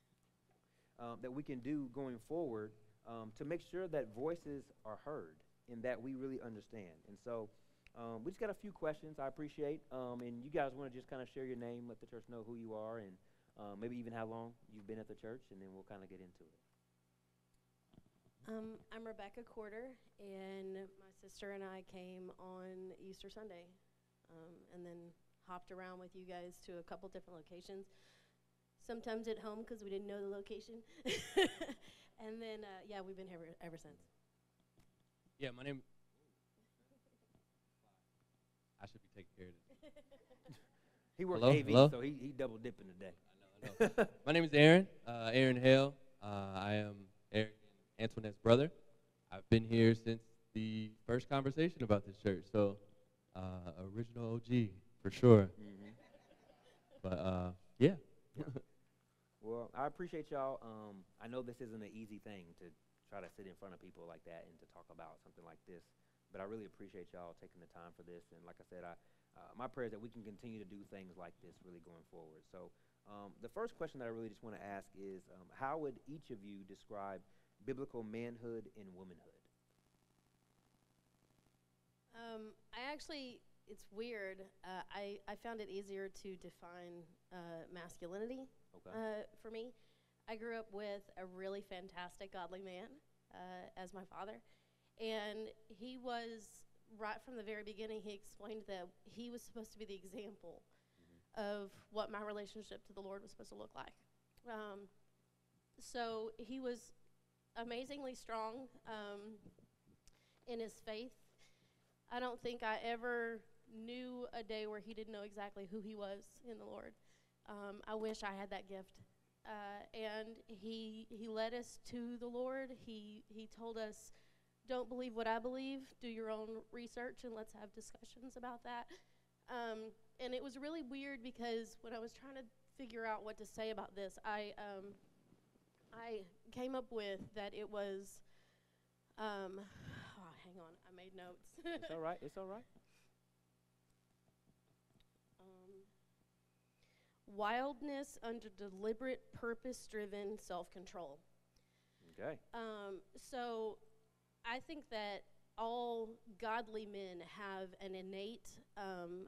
um, that we can do going forward um, to make sure that voices are heard and that we really understand. And so um, we just got a few questions I appreciate, um, and you guys want to just kind of share your name, let the church know who you are, and uh, maybe even how long you've been at the church, and then we'll kind of get into it. Um, I'm Rebecca Corder, and my sister and I came on Easter Sunday, um, and then hopped around with you guys to a couple different locations, sometimes at home because we didn't know the location, and then, uh, yeah, we've been here ever, ever since. Yeah, my name, I should be taking care of this. He worked Hello? A V, Hello? so he, he double dipping today. I know, I know. My name is Aaron, uh, Aaron Hale. Uh, I am Eric and Antoinette's brother. I've been here since the first conversation about this church, so uh, original O G for sure. Mm-hmm. But uh, yeah. Well, I appreciate y'all. Um, I know this isn't an easy thing to try to sit in front of people like that and to talk about something like this, but I really appreciate y'all taking the time for this. And like I said, I, uh, my prayer is that we can continue to do things like this really going forward. So um, the first question that I really just want to ask is, um, how would each of you describe biblical manhood and womanhood? Um, I actually, it's weird. Uh, I, I found it easier to define uh, masculinity Okay. uh, for me. I grew up with a really fantastic, godly man uh, as my father. And he was, right from the very beginning, he explained that he was supposed to be the example mm-hmm. of what my relationship to the Lord was supposed to look like. Um, so he was amazingly strong um, in his faith. I don't think I ever knew a day where he didn't know exactly who he was in the Lord. Um, I wish I had that gift. Uh, and he he led us to the Lord. He he told us, don't believe what I believe. Do your own research and let's have discussions about that. Um, and it was really weird because when I was trying to figure out what to say about this, I um, I came up with that it was. Um, oh, hang on, I made notes. It's all right. It's all right. Wildness under deliberate, purpose-driven self-control. Okay. Um, so I think that all godly men have an innate um,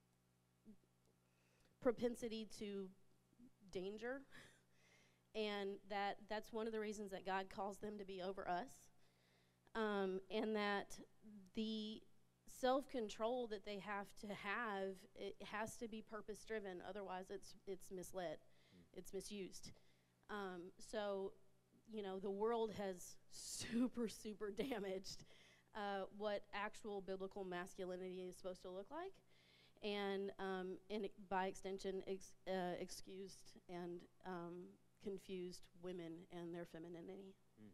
propensity to danger, and that that's one of the reasons that God calls them to be over us, um, and that the self-control that they have to have, it has to be purpose-driven. Otherwise, it's it's misled, mm. it's misused. Um, so, you know, the world has super, super damaged uh, what actual biblical masculinity is supposed to look like, and um, and it, by extension, ex- uh, excused and um, confused women and their femininity. Mm.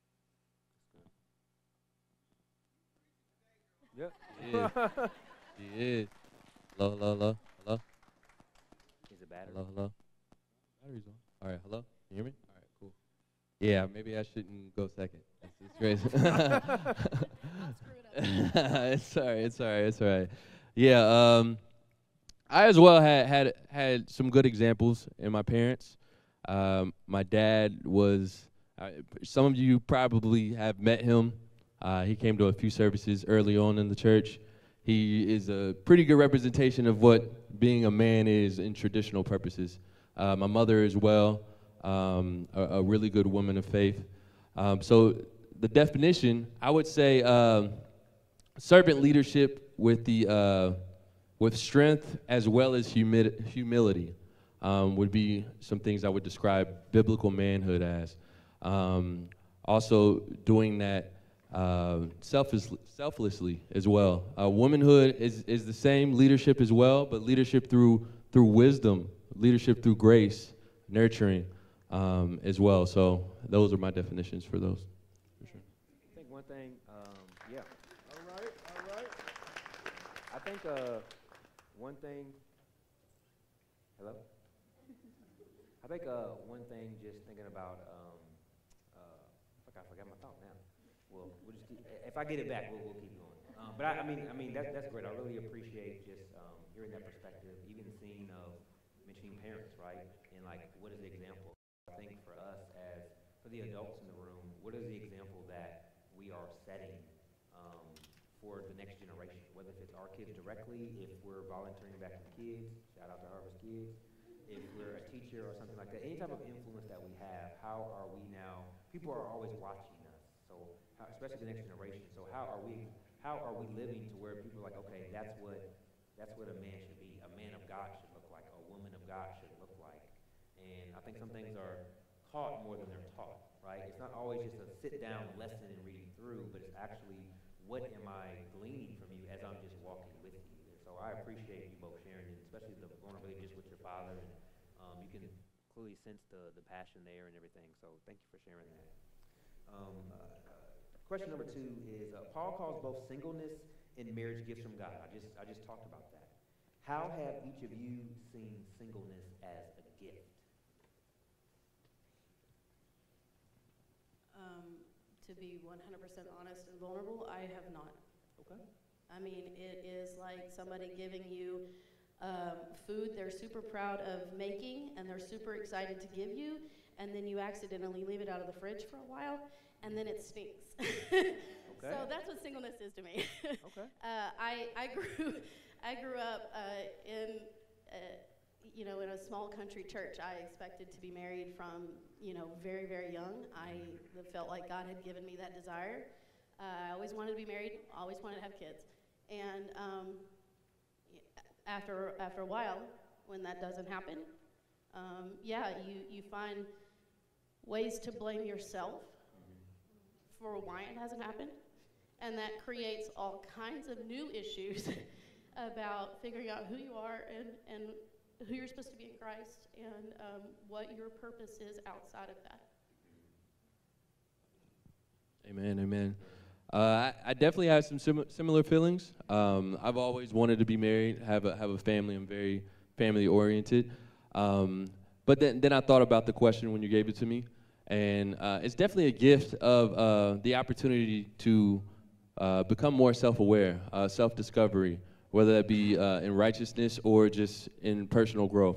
Yep. He is. He is. Hello, hello, hello, hello. Is it battery? Hello, hello. Battery's on. All right, hello. Can you hear me? All right, cool. Yeah, maybe I shouldn't go second. That's, that's crazy. I'll screw it up. It's all right. It's all right. It's all right. Yeah. Um, I as well had had had some good examples in my parents. Um, my dad was. Uh, some of you probably have met him. Uh, he came to a few services early on in the church. He is a pretty good representation of what being a man is in traditional purposes. Uh, my mother as well, um, a, a really good woman of faith. Um, so the definition, I would say, uh, servant leadership with the uh, with strength as well as humi- humility um, would be some things I would describe biblical manhood as. Um, also doing that Uh, selfless, selflessly as well. Uh, womanhood is, is the same leadership as well, but leadership through through wisdom, leadership through grace, nurturing um, as well. So those are my definitions for those. For sure. I think one thing, um, yeah. All right, all right. I think uh, one thing. Hello. I think uh, one thing, just thinking about. Um, uh, fuck, I forgot my thought now. Well, we'll just keep, if I get it back, we'll, we'll keep going. Um, but I, I mean, I mean that, that's great. I really appreciate just um, hearing that perspective, even seeing of mentioning parents, right? And like, what is the example? I think for us, as for the adults in the room, what is the example that we are setting um, for the next generation? Whether it's our kids directly, if we're volunteering back to the kids, shout out to Harvest Kids. If we're a teacher or something like that, any type of influence that we have, how are we now? People are always watching us, so. How, especially the next generation. So how are we? How are we living to where people are like, okay, that's what, that's what a man should be. A man of God should look like. A woman of God should look like. And I think some things are caught more than they're taught, right? It's not always just a sit down lesson and reading through, but it's actually what am I gleaning from you as I'm just walking with you. And so I appreciate you both sharing, and especially the vulnerability just with your father, and um, you can clearly sense the the passion there and everything. So thank you for sharing that. Um, uh, Question number two is, uh, Paul calls both singleness and marriage gifts from God. I just I just talked about that. how have each of you seen singleness as a gift? Um, to be one hundred percent honest and vulnerable, I have not. Okay. I mean, it is like somebody giving you um, food they're super proud of making and they're super excited to give you, and then you accidentally leave it out of the fridge for a while, and then it stinks. Okay. So that's what singleness is to me. Okay. uh, I, I grew I grew up uh, in uh, you know in a small country church. I expected to be married from you know very very young. I felt like God had given me that desire. Uh, I always wanted to be married. Always wanted to have kids. And um, after after a while, when that doesn't happen, um, yeah, you you find ways to blame yourself for why it hasn't happened. And that creates all kinds of new issues about figuring out who you are and, and who you're supposed to be in Christ and um, what your purpose is outside of that. Amen, amen. Uh, I, I definitely have some sim- similar feelings. Um, I've always wanted to be married, have a have a family. I'm very family oriented. Um, but then then I thought about the question when you gave it to me, and uh, it's definitely a gift of uh, the opportunity to uh, become more self-aware, uh, self-discovery, whether that be uh, in righteousness or just in personal growth,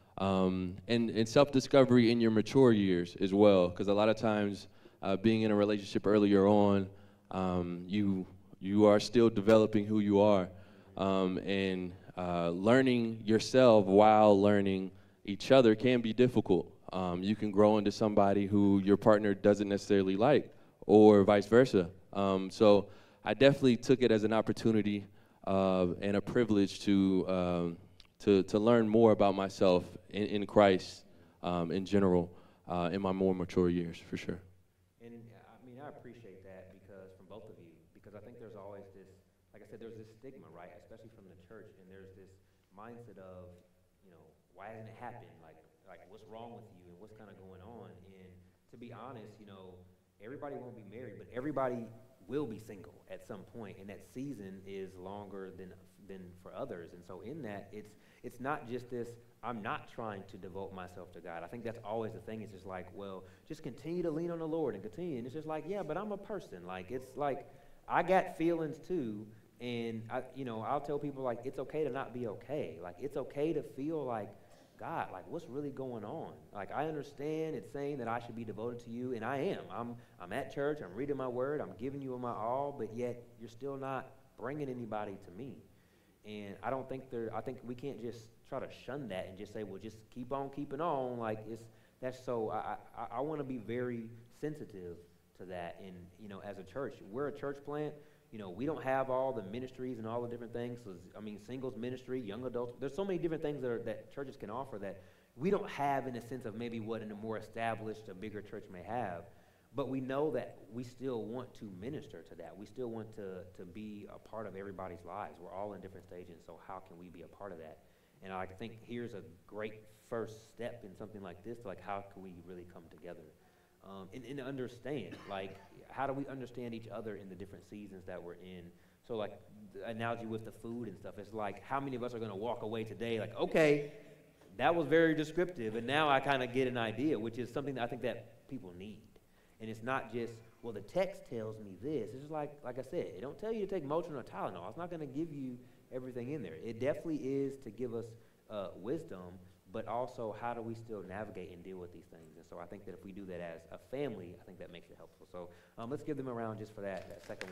um, and and self-discovery in your mature years as well. Because a lot of times, uh, being in a relationship earlier on, Um, you you are still developing who you are, um, and uh, learning yourself while learning each other can be difficult. Um, you can grow into somebody who your partner doesn't necessarily like, or vice versa. Um, so I definitely took it as an opportunity uh, and a privilege to um, to to learn more about myself in, in Christ um, in general uh, in my more mature years, for sure. And I mean, I appreciate that because from both of you, because I think there's always this, like I said, there's this stigma, right, especially from the church, and there's this mindset of, you know, why hasn't it happened? Like, like what's wrong with you and what's kind of going on? And to be honest, you know, everybody won't be married, but everybody will be single at some point, and that season is longer than than for others. And so in that, it's it's not just this, I'm not trying to devote myself to God. I think that's always the thing. It's just like, well, just continue to lean on the Lord and continue. And it's just like, yeah, but I'm a person. Like, it's like, I got feelings too. And, I, you know, I'll tell people, like, it's okay to not be okay. Like, it's okay to feel like, God, like, what's really going on? Like, I understand it's saying that I should be devoted to you, and I am. I'm, I'm at church. I'm reading my word. I'm giving you my all, but yet you're still not bringing anybody to me. And I don't think there, I think we can't just try to shun that and just say, well, just keep on keeping on. Like, it's, that's so, I, I, I want to be very sensitive to that. And, you know, as a church, we're a church plant. You know, we don't have all the ministries and all the different things. So, I mean, singles ministry, young adults, there's so many different things that, are, that churches can offer that we don't have in a sense of maybe what in a more established, a bigger church may have. But we know that we still want to minister to that. We still want to, to be a part of everybody's lives. We're all in different stages, so how can we be a part of that? And I think here's a great first step in something like this, like how can we really come together um, and, and understand, like how do we understand each other in the different seasons that we're in? So like the analogy with the food and stuff, it's like how many of us are going to walk away today like, okay, that was very descriptive, and now I kind of get an idea, which is something that I think that people need. And it's not just, well, the text tells me this. It's just like, like I said, it don't tell you to take Motrin or Tylenol. It's not going to give you everything in there. It definitely is to give us uh, wisdom, but also how do we still navigate and deal with these things? And so I think that if we do that as a family, I think that makes it helpful. So um, let's give them a round just for that, that second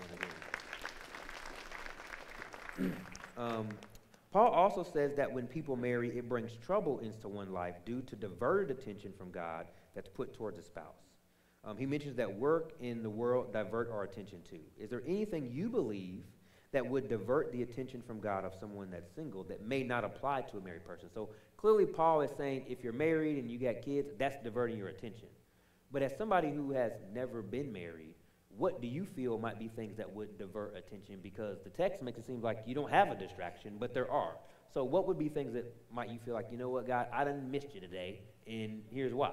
one again. um, Paul also says that when people marry, it brings trouble into one's life due to diverted attention from God that's put towards a spouse. Um, he mentions that work in the world divert our attention to. Is there anything you believe that would divert the attention from God of someone that's single that may not apply to a married person? So clearly Paul is saying if you're married and you got kids, that's diverting your attention. But as somebody who has never been married, what do you feel might be things that would divert attention? Because the text makes it seem like you don't have a distraction, but there are. So what would be things that might you feel like, you know what, God, I done missed you today, and here's why.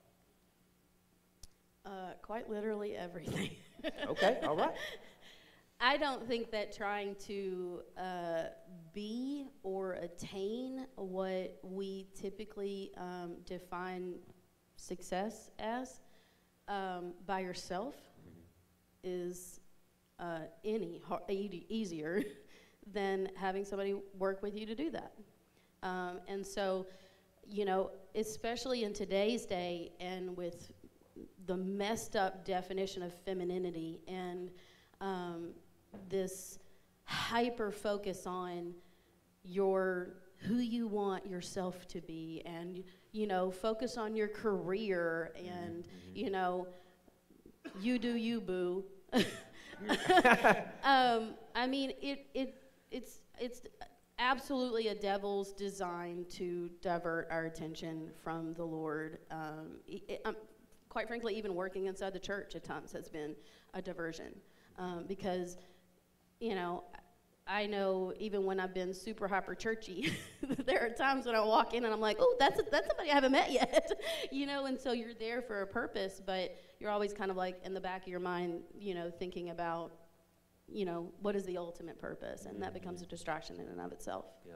Uh, quite literally everything. Okay, all right. I don't think that trying to uh, be or attain what we typically um, define success as um, by yourself is uh, any har- e- easier than having somebody work with you to do that. Um, and so, you know, especially in today's day and with the messed up definition of femininity and um, this hyper focus on your who you want yourself to be, and you know, focus on your career, and Mm-hmm. you know, you do you, boo. um, I mean, it it it's it's absolutely a devil's design to divert our attention from the Lord. Um, it, um, quite frankly, even working inside the church at times has been a diversion, um, because, you know, I know even when I've been super hyper churchy, there are times when I walk in and I'm like, oh, that's a, that's somebody I haven't met yet, you know. And so you're there for a purpose, but you're always kind of like in the back of your mind, you know, thinking about, you know, what is the ultimate purpose, and that becomes a distraction in and of itself. Yeah.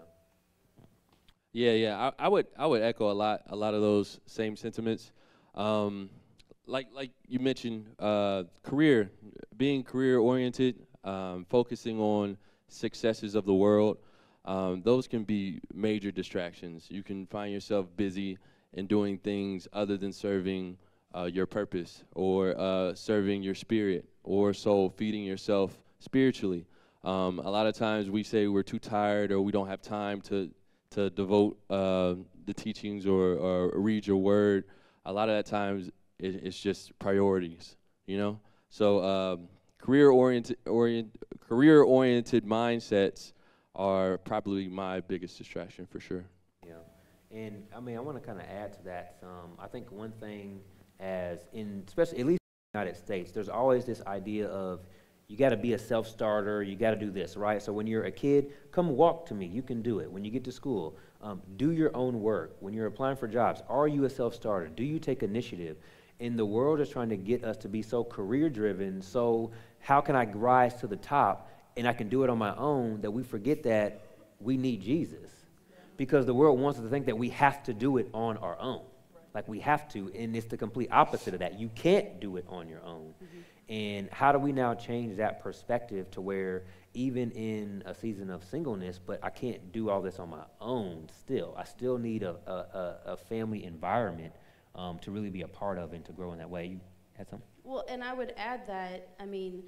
Yeah, yeah. I, I would I would echo a lot a lot of those same sentiments. Um, like like you mentioned, uh, career, being career oriented, um, focusing on successes of the world. Um, those can be major distractions. You can find yourself busy and doing things other than serving uh, your purpose, or uh, serving your spirit or soul, feeding yourself spiritually. Um, a lot of times we say we're too tired or we don't have time to to devote uh, the teachings or, or read your word. A lot of that times it, it's just priorities, you know. So um, career oriented orient career oriented mindsets are probably my biggest distraction for sure. Yeah, and I mean I want to kind of add to that. Um, I think one thing, as in especially at least in the United States, there's always this idea of you got to be a self-starter, you got to do this, right? So when you're a kid, come walk to me, you can do it. When you get to school, um, do your own work. When you're applying for jobs, are you a self-starter? Do you take initiative? And the world is trying to get us to be so career-driven, so how can I rise to the top and I can do it on my own, that we forget that we need Jesus. Because the world wants us to think that we have to do it on our own. Like we have to, and it's the complete opposite of that. You can't do it on your own. Mm-hmm. And how do we now change that perspective to where even in a season of singleness, but I can't do all this on my own still. I still need a, a, a family environment um, to really be a part of and to grow in that way. You had something? Well, and I would add that, I mean,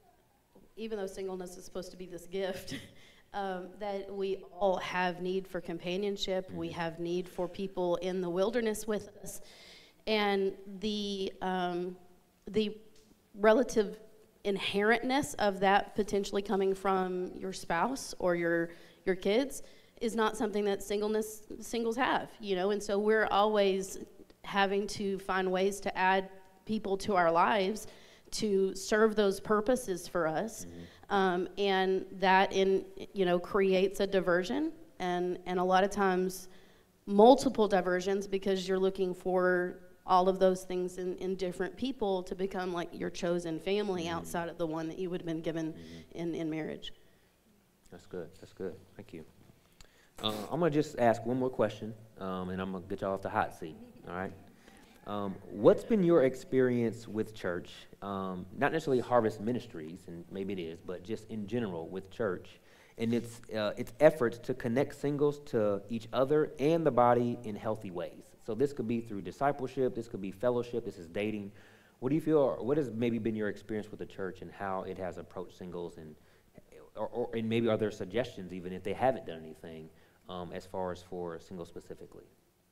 even though singleness is supposed to be this gift, um, that we all have need for companionship. Mm-hmm. We have need for people in the wilderness with us. And the um, the relative inherentness of that potentially coming from your spouse or your your kids is not something that singleness singles have, you know. And so we're always having to find ways to add people to our lives to serve those purposes for us. Mm-hmm. um, and that in you know creates a diversion, and and a lot of times multiple diversions, because you're looking for all of those things in, in different people to become like your chosen family, mm-hmm. outside of the one that you would have been given, mm-hmm. in, in marriage. That's good. That's good. Thank you. Uh, I'm going to just ask one more question, um, and I'm going to get y'all off the hot seat, all right? Um, what's been your experience with church, um, not necessarily Harvest Ministries, and maybe it is, but just in general with church, and its, uh, its efforts to connect singles to each other and the body in healthy ways? So this could be through discipleship, this could be fellowship, this is dating. What do you feel, or what has maybe been your experience with the church and how it has approached singles, and or, or and maybe are there suggestions, even if they haven't done anything, um, as far as for singles specifically?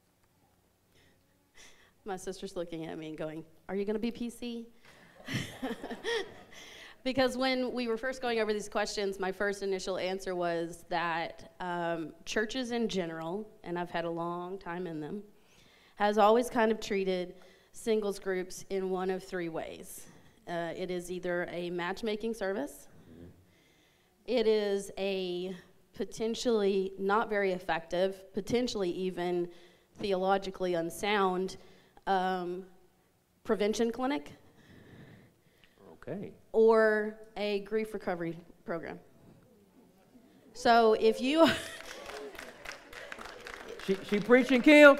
My sister's looking at me and going, are you going to be P C? Because when we were first going over these questions, my first initial answer was that um, churches in general, and I've had a long time in them, has always kind of treated singles groups in one of three ways. Uh, it is either a matchmaking service, mm-hmm. it is a potentially not very effective, potentially even theologically unsound um, prevention clinic. Okay. or a grief recovery program. So if you She, she preaching, Kim?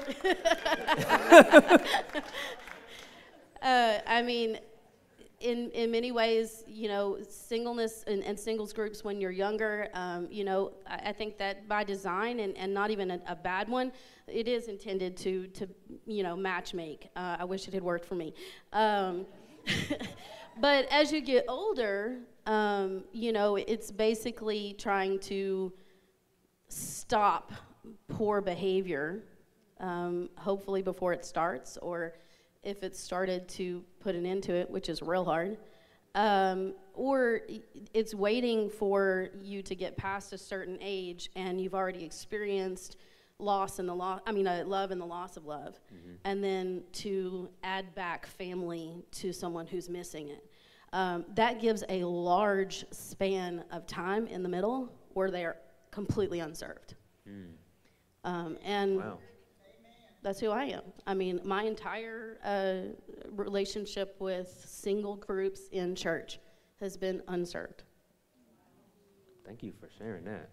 uh, I mean, in in many ways, you know, singleness and, and singles groups when you're younger, um, you know, I, I think that by design and, and not even a, a bad one, it is intended to to you know match make. Uh, I wish it had worked for me. Um, but as you get older, um, you know, it's basically trying to stop poor behavior, um, hopefully before it starts, or if it's started, to put an end to it, which is real hard. Um, or it's waiting for you to get past a certain age and you've already experienced loss and the loss, I mean, uh, love and the loss of love, mm-hmm. and then to add back family to someone who's missing it. Um, that gives a large span of time in the middle where they are completely unserved. Mm. Um, and wow. That's who I am. I mean, my entire uh, relationship with single groups in church has been unserved. Thank you for sharing that.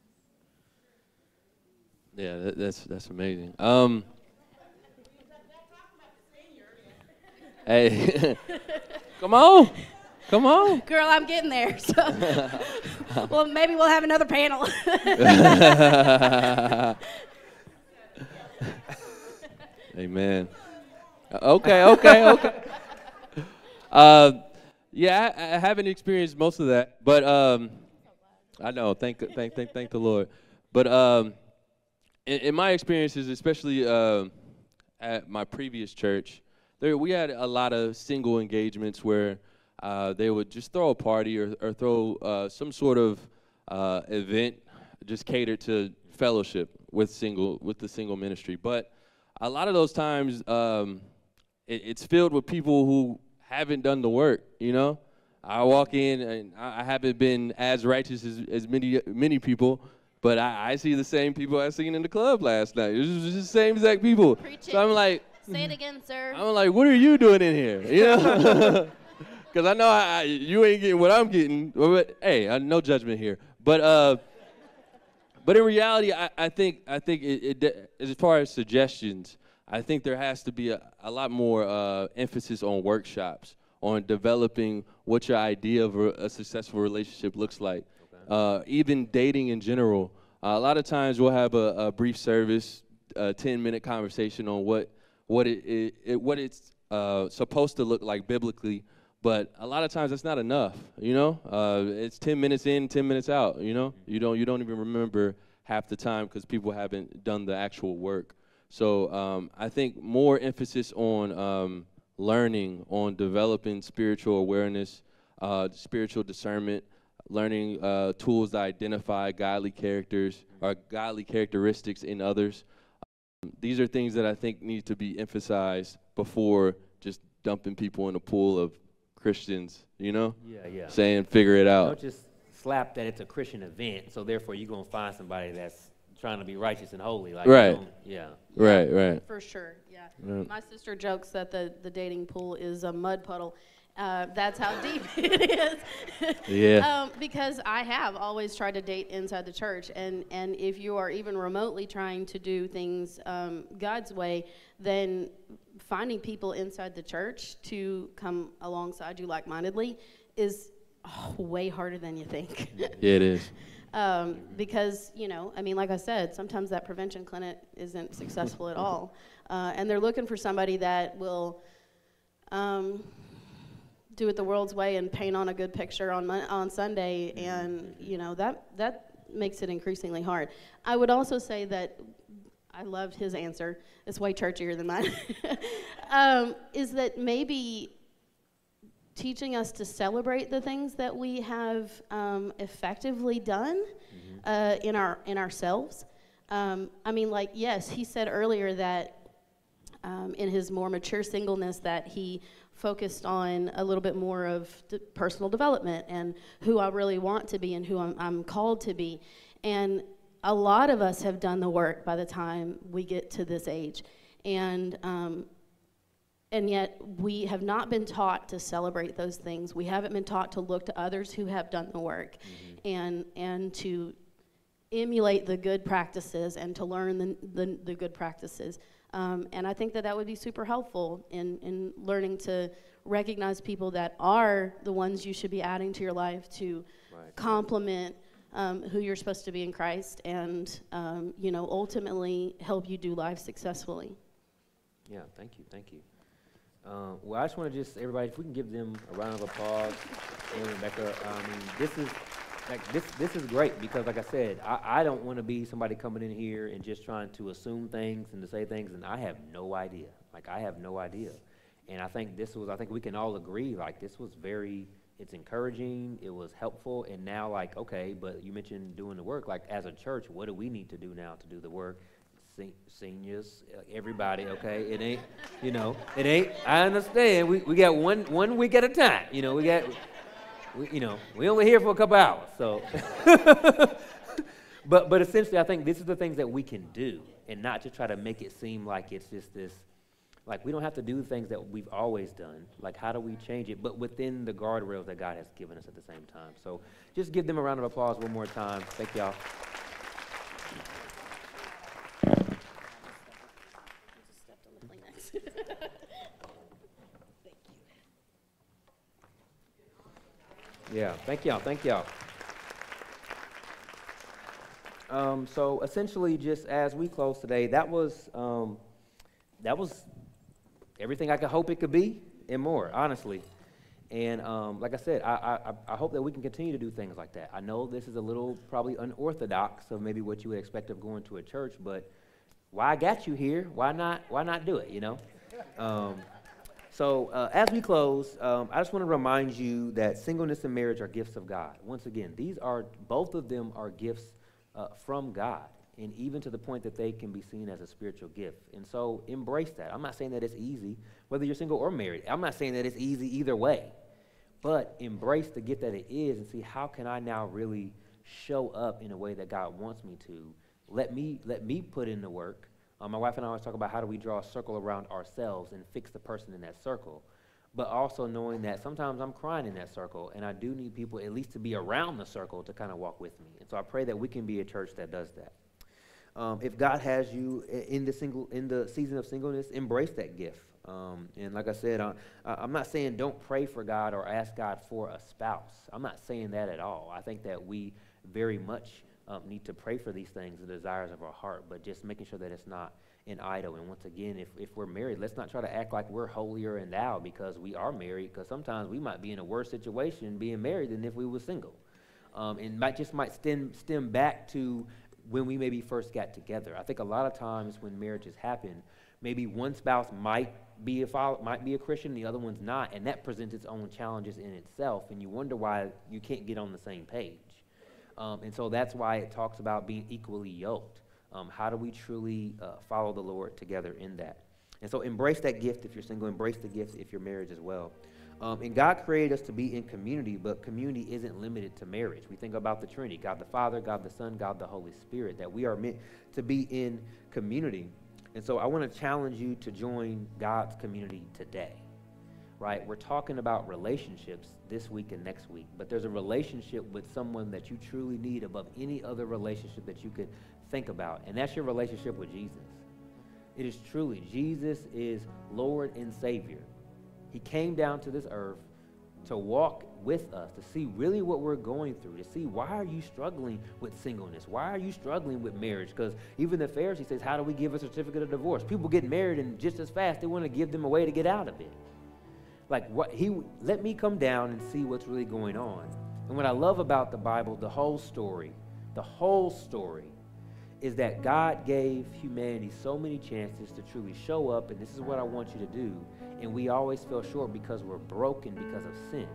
Yeah, that, that's that's amazing. Um, hey, come on, come on. Girl, I'm getting there. So, well, maybe we'll have another panel. Amen. Okay, okay, okay. Uh, yeah, I, I haven't experienced most of that, but um, I know. Thank, thank, thank, thank the Lord. But um, in, in my experiences, especially uh, at my previous church, there we had a lot of single engagements where uh, they would just throw a party or, or throw uh, some sort of uh, event, just catered to fellowship with single with the single ministry, but a lot of those times, um, it, it's filled with people who haven't done the work, you know? I walk in, and I, I haven't been as righteous as, as many many people, but I, I see the same people I seen in the club last night. It was just the same exact people. Preach so I'm like... Say it again, sir. I'm like, what are you doing in here? You know? Because I know I, I, you ain't getting what I'm getting. But, hey, uh, no judgment here. But... Uh, But in reality, I, I think I think it, it, as far as suggestions, I think there has to be a, a lot more uh, emphasis on workshops, on developing what your idea of a, a successful relationship looks like. Okay. Uh, even dating in general. Uh, a lot of times we'll have a, a brief service, a ten-minute conversation on what what it, it, it what it's uh, supposed to look like biblically. But a lot of times that's not enough, you know. Uh, it's ten minutes in, ten minutes out. You know, you don't you don't even remember half the time because people haven't done the actual work. So um, I think more emphasis on um, learning, on developing spiritual awareness, uh, spiritual discernment, learning uh, tools to identify godly characters or godly characteristics in others. Um, these are things that I think need to be emphasized before just dumping people in a pool of Christians, you know? Yeah, yeah. Saying, figure it out. Don't just slap that it's a Christian event, so therefore you're going to find somebody that's trying to be righteous and holy. Like, right. Yeah. Right, right. For sure, yeah. Right. My sister jokes that the, the dating pool is a mud puddle. Uh, that's how deep it is. Yeah. Um, because I have always tried to date inside the church, and, and if you are even remotely trying to do things um, God's way, then finding people inside the church to come alongside you like-mindedly is oh, way harder than you think. Yeah, it is. Um, because, you know, I mean, like I said, sometimes that prevention clinic isn't successful at all. Uh, and they're looking for somebody that will um, do it the world's way and paint on a good picture on Mon- on Sunday. And, you know, that, that makes it increasingly hard. I would also say that I loved his answer. It's way churchier than mine. um, is that maybe teaching us to celebrate the things that we have um, effectively done mm-hmm. uh, in our in ourselves. Um, I mean, like, yes, he said earlier that um, in his more mature singleness that he focused on a little bit more of d- personal development and who I really want to be and who I'm, I'm called to be. And a lot of us have done the work by the time we get to this age. And um, and yet we have not been taught to celebrate those things. We haven't been taught to look to others who have done the work, mm-hmm. and and to emulate the good practices and to learn the the, the good practices. Um, and I think that that would be super helpful in, in learning to recognize people that are the ones you should be adding to your life to right. complement um, who you're supposed to be in Christ, and um, you know, ultimately help you do life successfully. Yeah, thank you, thank you. Uh, well, I just want to just, everybody, if we can give them a round of applause. And Rebecca, I mean, this is, like, this this is great because, like I said, I, I don't want to be somebody coming in here and just trying to assume things and to say things, and I have no idea. Like, I have no idea. And I think this was, I think we can all agree, like, this was very, it's encouraging, it was helpful, and now, like, okay, but you mentioned doing the work. Like, as a church, what do we need to do now to do the work? Se- seniors, uh, everybody, okay? It ain't, you know, it ain't, I understand. We we got one one week at a time. You know, we got, we, you know, we only here for a couple hours, so. but but essentially, I think this is the things that we can do, and not just try to make it seem like it's just this, like we don't have to do things that we've always done. Like, how do we change it? But within the guardrails that God has given us at the same time. So just give them a round of applause one more time. Thank y'all. Yeah, thank y'all, thank y'all. Um, so essentially, just as we close today, that was um, that was everything I could hope it could be and more, honestly. And um, like I said, I, I I hope that we can continue to do things like that. I know this is a little probably unorthodox of maybe what you would expect of going to a church, but why I got you here? Why not? Why not do it? You know. Um, So uh, as we close, um, I just want to remind you that singleness and marriage are gifts of God. Once again, these are, both of them are gifts uh, from God, and even to the point that they can be seen as a spiritual gift. And so embrace that. I'm not saying that it's easy, whether you're single or married. I'm not saying that it's easy either way, but embrace the gift that it is and see, how can I now really show up in a way that God wants me to? Let me, let me put in the work. Um, my wife and I always talk about how do we draw a circle around ourselves and fix the person in that circle, but also knowing that sometimes I'm crying in that circle, and I do need people at least to be around the circle to kind of walk with me. And so I pray that we can be a church that does that. Um, if God has you in the single in the season of singleness, embrace that gift. Um, and like I said, I, I'm not saying don't pray for God or ask God for a spouse. I'm not saying that at all. I think that we very much Um, need to pray for these things, the desires of our heart, but just making sure that it's not an idol. And once again, if, if we're married, let's not try to act like we're holier and thou because we are married, because sometimes we might be in a worse situation being married than if we were single. Um, and might just might stem, stem back to when we maybe first got together. I think a lot of times when marriages happen, maybe one spouse might be a follow, might be a Christian, the other one's not, and that presents its own challenges in itself, and you wonder why you can't get on the same page. Um, and so that's why it talks about being equally yoked. Um, how do we truly uh, follow the Lord together in that? And so embrace that gift if you're single. Embrace the gift if you're married as well. Um, and God created us to be in community, but community isn't limited to marriage. We think about the Trinity, God the Father, God the Son, God the Holy Spirit, that we are meant to be in community. And so I want to challenge you to join God's community today. Right? We're talking about relationships this week and next week, but there's a relationship with someone that you truly need above any other relationship that you could think about, and that's your relationship with Jesus. It is truly, Jesus is Lord and Savior. He came down to this earth to walk with us, to see really what we're going through, to see why are you struggling with singleness? Why are you struggling with marriage? Because even the Pharisee says, how do we give a certificate of divorce? People get married and just as fast, they want to give them a way to get out of it. Like, what he let me come down and see what's really going on. And what I love about the Bible, the whole story, the whole story, is that God gave humanity so many chances to truly show up, and this is what I want you to do. And we always fell short because we're broken because of sin.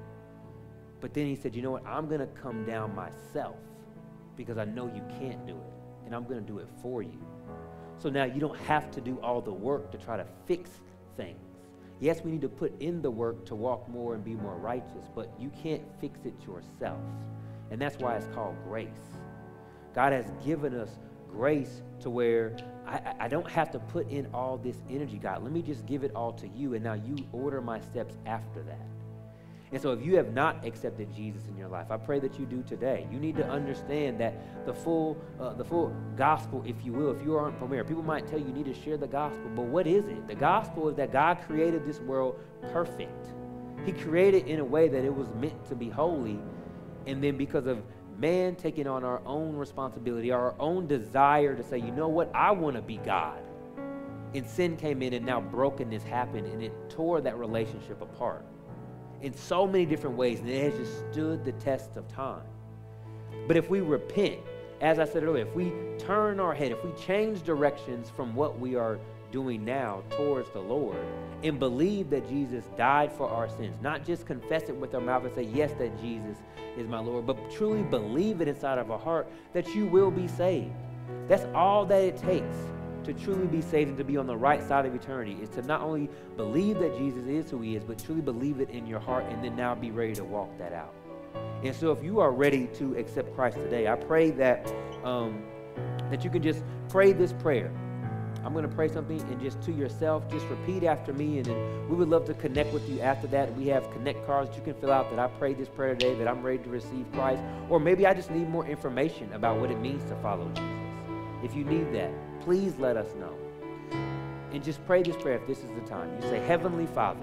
But then he said, you know what? I'm going to come down myself because I know you can't do it, and I'm going to do it for you. So now you don't have to do all the work to try to fix things. Yes, we need to put in the work to walk more and be more righteous, but you can't fix it yourself. And that's why it's called grace. God has given us grace to where I, I don't have to put in all this energy, God. Let me just give it all to you, and now you order my steps after that. And so if you have not accepted Jesus in your life, I pray that you do today. You need to understand that the full, uh, the full gospel, if you will, if you aren't familiar, people might tell you you need to share the gospel, but what is it? The gospel is that God created this world perfect. He created it in a way that it was meant to be holy, and then because of man taking on our own responsibility, our own desire to say, you know what, I want to be God. And sin came in, and now brokenness happened, and it tore that relationship apart in so many different ways, and it has just stood the test of time. But if we repent, as I said earlier, if we turn our head, if we change directions from what we are doing now towards the Lord, and believe that Jesus died for our sins, not just confess it with our mouth and say, yes, that Jesus is my Lord, but truly believe it inside of our heart that you will be saved. That's all that it takes to truly be saved and to be on the right side of eternity, is to not only believe that Jesus is who he is, but truly believe it in your heart, and then now be ready to walk that out. And so if you are ready to accept Christ today, I pray that um, that you can just pray this prayer. I'm going to pray something, and just to yourself, just repeat after me, and then we would love to connect with you after that. We have connect cards that you can fill out that I prayed this prayer today, that I'm ready to receive Christ, or maybe I just need more information about what it means to follow Jesus. If you need that, please let us know. And just pray this prayer if this is the time. You say, Heavenly Father,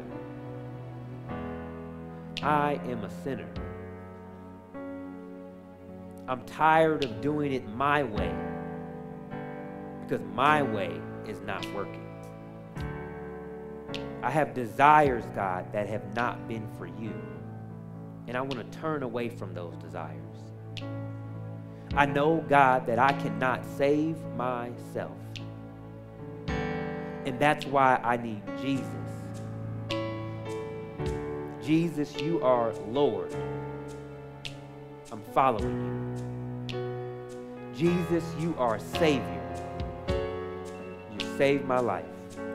I am a sinner. I'm tired of doing it my way, because my way is not working. I have desires, God, that have not been for you, and I want to turn away from those desires. I know, God, that I cannot save myself, and that's why I need Jesus. Jesus, you are Lord. I'm following you. Jesus, you are Savior. You saved my life.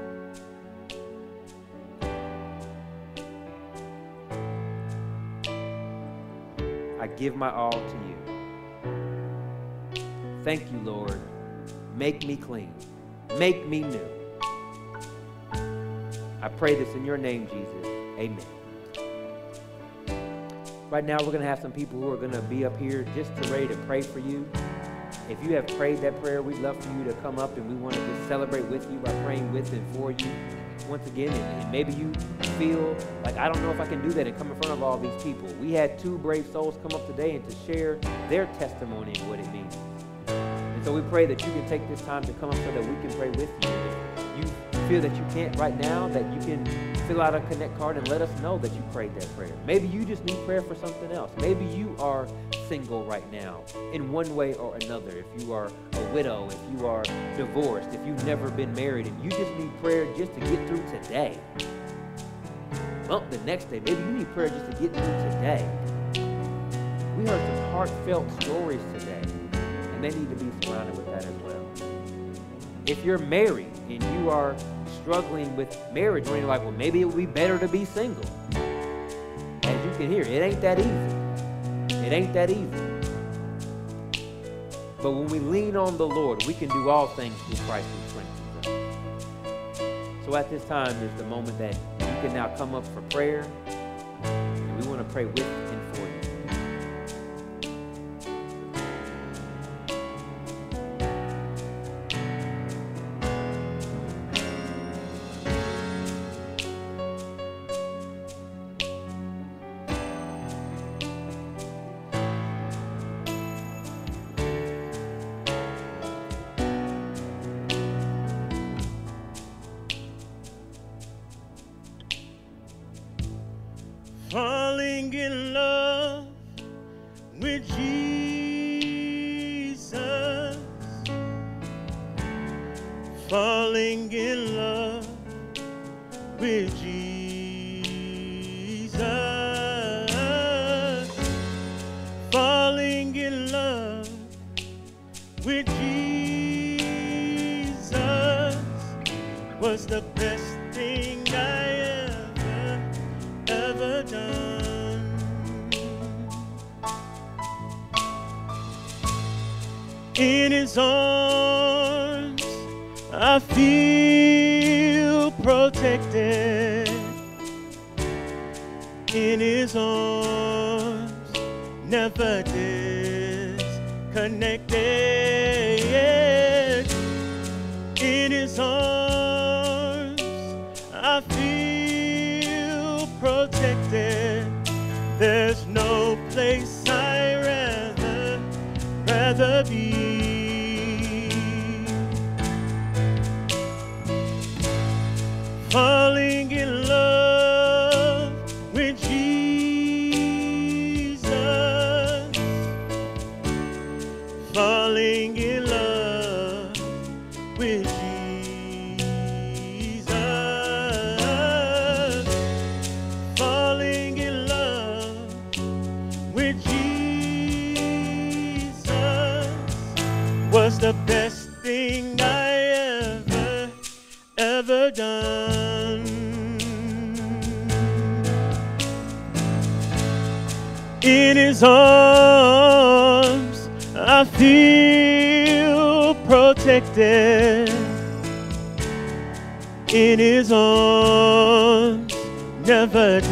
I give my all to you. Thank you, Lord. Make me clean. Make me new. I pray this in your name, Jesus. Amen. Right now, we're going to have some people who are going to be up here just to ready to pray for you. If you have prayed that prayer, we'd love for you to come up, and we want to just celebrate with you by praying with and for you once again. And, and maybe you feel like, I don't know if I can do that and come in front of all these people. We had two brave souls come up today and to share their testimony and what it means. And so we pray that you can take this time to come up so that we can pray with you. If you feel that you can't right now, that you can fill out a connect card and let us know that you prayed that prayer. Maybe you just need prayer for something else. Maybe you are single right now in one way or another. If you are a widow, if you are divorced, if you've never been married, and you just need prayer just to get through today. Well, the next day, maybe you need prayer just to get through today. We heard some heartfelt stories today, and they need to be surrounded with that as well. If you're married and you are struggling with marriage, when you're like, well, maybe it would be better to be single. As you can hear, it ain't that easy. It ain't that easy. But when we lean on the Lord, we can do all things through Christ who strengthens us. So at this time is the moment that you can now come up for prayer, and we want to pray with and for you. Falling in love with Jesus. Falling in love with Jesus. Falling in love with Jesus was the best thing I ever, ever done. In his arms I feel protected in his arms, never disconnected. In his arms, I feel protected. There's no place I'd rather, rather be. Falling in love with Jesus. Falling in love with Jesus. Falling in love with Jesus was the best thing I ever, ever done. In his arms, I feel protected. In his arms, never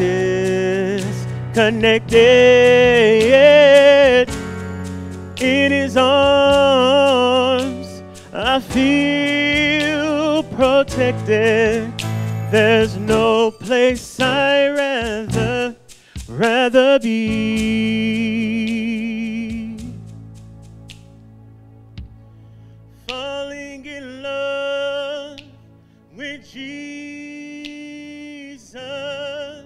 disconnected. In his arms, I feel protected. There's no place I'd rather, rather be. Falling in love with Jesus.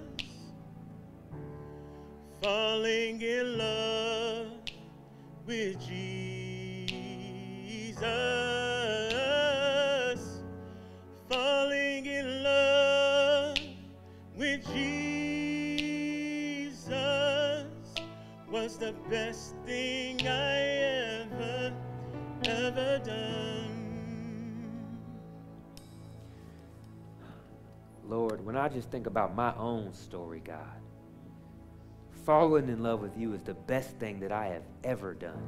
Falling in love with Jesus. Falling in love with Jesus was the best thing I ever, ever done. Lord, when I just think about my own story, God, falling in love with you is the best thing that I have ever done.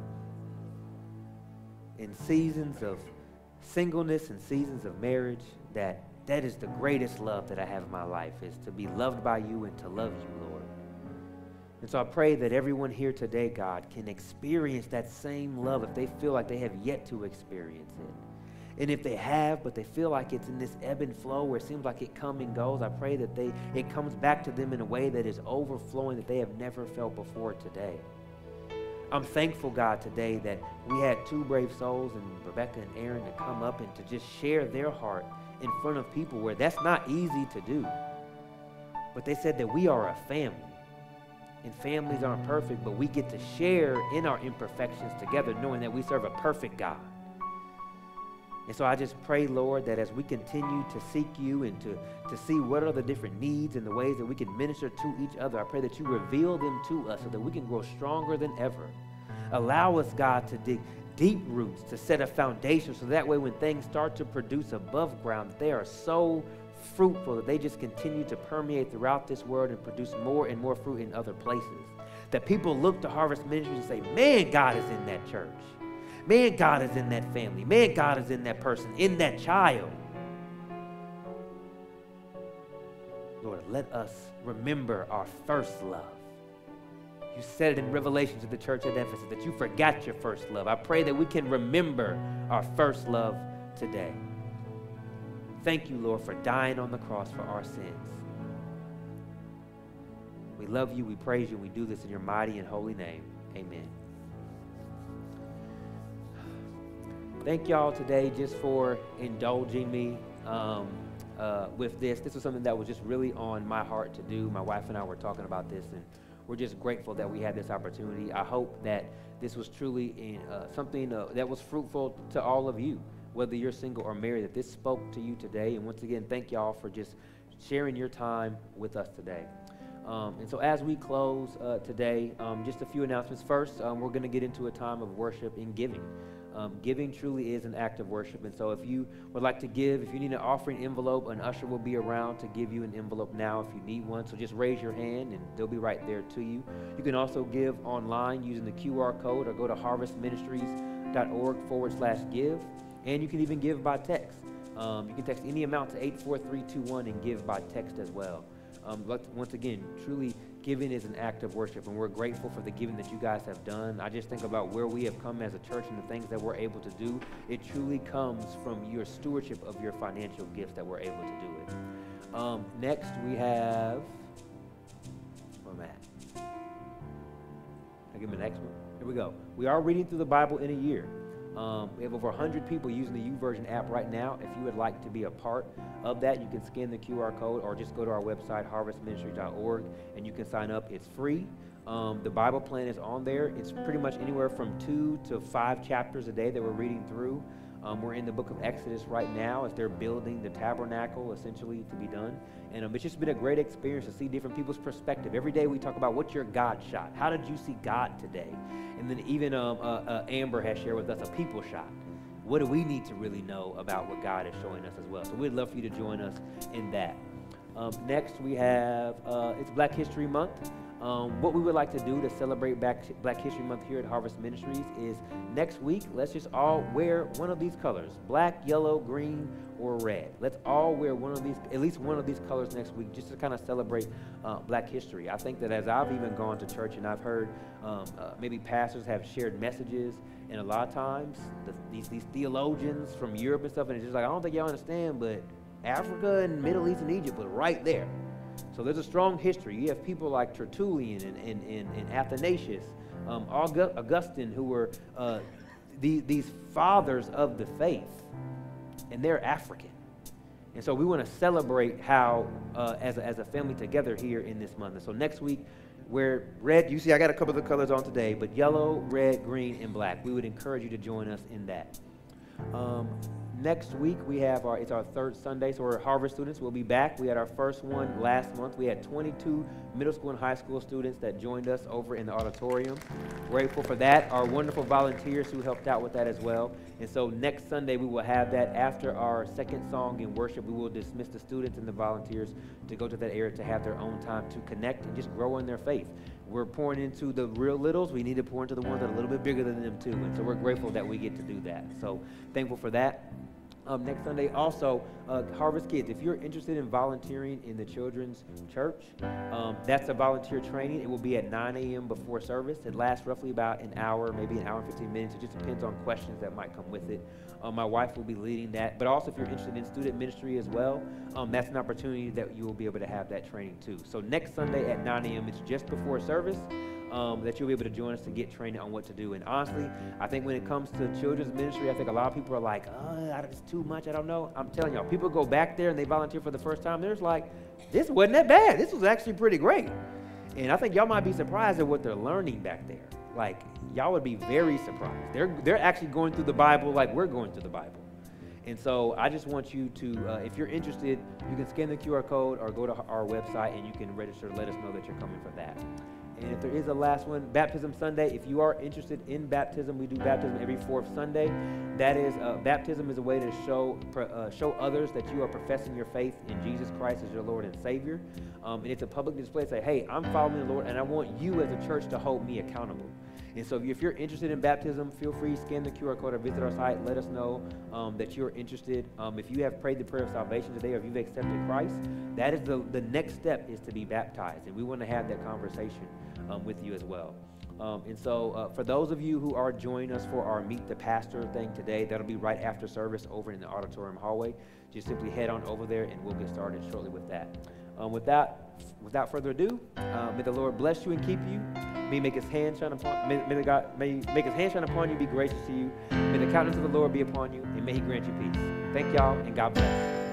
In seasons of singleness and seasons of marriage, that that is the greatest love that I have in my life, is to be loved by you and to love you, Lord. And so I pray that everyone here today, God, can experience that same love if they feel like they have yet to experience it. And if they have, but they feel like it's in this ebb and flow where it seems like it comes and goes, I pray that they it comes back to them in a way that is overflowing that they have never felt before today. I'm thankful, God, today that we had two brave souls, and Rebecca and Aaron, to come up and to just share their heart in front of people where that's not easy to do. But they said that we are a family. And families aren't perfect, but we get to share in our imperfections together, knowing that we serve a perfect God. And so I just pray, Lord, that as we continue to seek you and to, to see what are the different needs and the ways that we can minister to each other, I pray that you reveal them to us so that we can grow stronger than ever. Allow us, God, to dig deep roots, to set a foundation, so that way when things start to produce above ground, that they are so fruitful that they just continue to permeate throughout this world and produce more and more fruit in other places. That people look to Harvest Ministries and say, man, God is in that church. Man, God is in that family. Man, God is in that person, in that child. Lord, let us remember our first love. You said it in Revelation to the church at Ephesus that you forgot your first love. I pray that we can remember our first love today. Thank you, Lord, for dying on the cross for our sins. We love you, we praise you, and we do this in your mighty and holy name. Amen. Thank y'all today just for indulging me um, uh, with this. This was something that was just really on my heart to do. My wife and I were talking about this, and we're just grateful that we had this opportunity. I hope that this was truly in, uh, something uh, that was fruitful to all of you, whether you're single or married, that this spoke to you today. And once again, thank y'all for just sharing your time with us today. Um, and so as we close uh, today, um, just a few announcements. First, um, we're going to get into a time of worship and giving. Um, giving truly is an act of worship. And so if you would like to give, if you need an offering envelope, an usher will be around to give you an envelope now if you need one. So just raise your hand and they'll be right there to you. You can also give online using the Q R code, or go to harvestministries.org forward slash give. And you can even give by text. Um, you can text any amount to eight four three two one and give by text as well. Um, but once again, truly giving is an act of worship, and we're grateful for the giving that you guys have done. I just think about where we have come as a church and the things that we're able to do. It truly comes from your stewardship of your financial gifts that we're able to do it. Um, next, we have, where am I at? I'll give me the next one. Here we go. We are reading through the Bible in a year. Um, we have over one hundred people using the YouVersion app right now. If you would like to be a part of that, you can scan the Q R code or just go to our website, harvest ministry dot org, and you can sign up. It's free. Um, the Bible plan is on there. It's pretty much anywhere from two to five chapters a day that we're reading through. Um, we're in the book of Exodus right now as they're building the tabernacle, essentially, to be done. And um, it's just been a great experience to see different people's perspective. Every day we talk about what's your God shot? How did you see God today? And then even um, uh, uh, Amber has shared with us a people shot. What do we need to really know about what God is showing us as well? So we'd love for you to join us in that. Um, next we have, uh, it's Black History Month. Um, what we would like to do to celebrate Black, Black History Month here at Harvest Ministries is next week, let's just all wear one of these colors, black, yellow, green, or red. Let's all wear one of these, at least one of these colors next week, just to kind of celebrate uh, Black history. I think that as I've even gone to church and I've heard um, uh, maybe pastors have shared messages, and a lot of times the, these, these theologians from Europe and stuff, and it's just like, I don't think y'all understand, but Africa and Middle East and Egypt was right there. So there's a strong history. You have people like Tertullian and, and, and, and Athanasius, um, August, Augustine, who were uh, the, these fathers of the faith, and they're African. And so we want to celebrate how, uh, as, a, as a family together here in this month. And so next week, we're red. You see, I got a couple of the colors on today, but yellow, red, green, and black. We would encourage you to join us in that. Um, Next week, we have our, it's our third Sunday, so we're Harvest students. We'll be back. We had our first one last month. We had twenty-two middle school and high school students that joined us over in the auditorium. Grateful for that. Our wonderful volunteers who helped out with that as well. And so next Sunday, we will have that. After our second song in worship, we will dismiss the students and the volunteers to go to that area to have their own time to connect and just grow in their faith. We're pouring into the real littles. We need to pour into the ones that are a little bit bigger than them too. And so we're grateful that we get to do that. So thankful for that. Um, next Sunday, also, uh, Harvest Kids. If you're interested in volunteering in the children's church, um, that's a volunteer training. It will be at nine a m before service. It lasts roughly about an hour, maybe an hour and fifteen minutes. It just depends on questions that might come with it. Um, my wife will be leading that. But also, if you're interested in student ministry as well, um, that's an opportunity that you will be able to have that training too. So next Sunday at nine a m, it's just before service. Um, that you'll be able to join us to get training on what to do. And honestly, I think when it comes to children's ministry, I think a lot of people are like, oh, it's too much, I don't know. I'm telling y'all, people go back there and they volunteer for the first time. They're just like, this wasn't that bad. This was actually pretty great. And I think y'all might be surprised at what they're learning back there. Like, y'all would be very surprised. They're, they're actually going through the Bible like we're going through the Bible. And so I just want you to, uh, if you're interested, you can scan the Q R code or go to our website and you can register to let us know that you're coming for that. And if there is a last one, Baptism Sunday, if you are interested in baptism, we do baptism every fourth Sunday. That is, uh, baptism is a way to show uh, show others that you are professing your faith in Jesus Christ as your Lord and Savior. Um, and it's a public display to say, hey, I'm following the Lord, and I want you as a church to hold me accountable. And so if you're interested in baptism, feel free, scan the Q R code or visit our site. Let us know um, that you're interested. Um, if you have prayed the prayer of salvation today or if you've accepted Christ, that is the, the next step is to be baptized. And we want to have that conversation um, with you as well. Um, and so uh, for those of you who are joining us for our Meet the Pastor thing today, that'll be right after service over in the auditorium hallway. Just simply head on over there and we'll get started shortly with that. Um, with that, without further ado, uh, may the Lord bless you and keep you. May he make his hand shine upon may, may, the God, may he make his hand shine upon you, be gracious to you. May the countenance of the Lord be upon you, and may he grant you peace. Thank y'all, and God bless.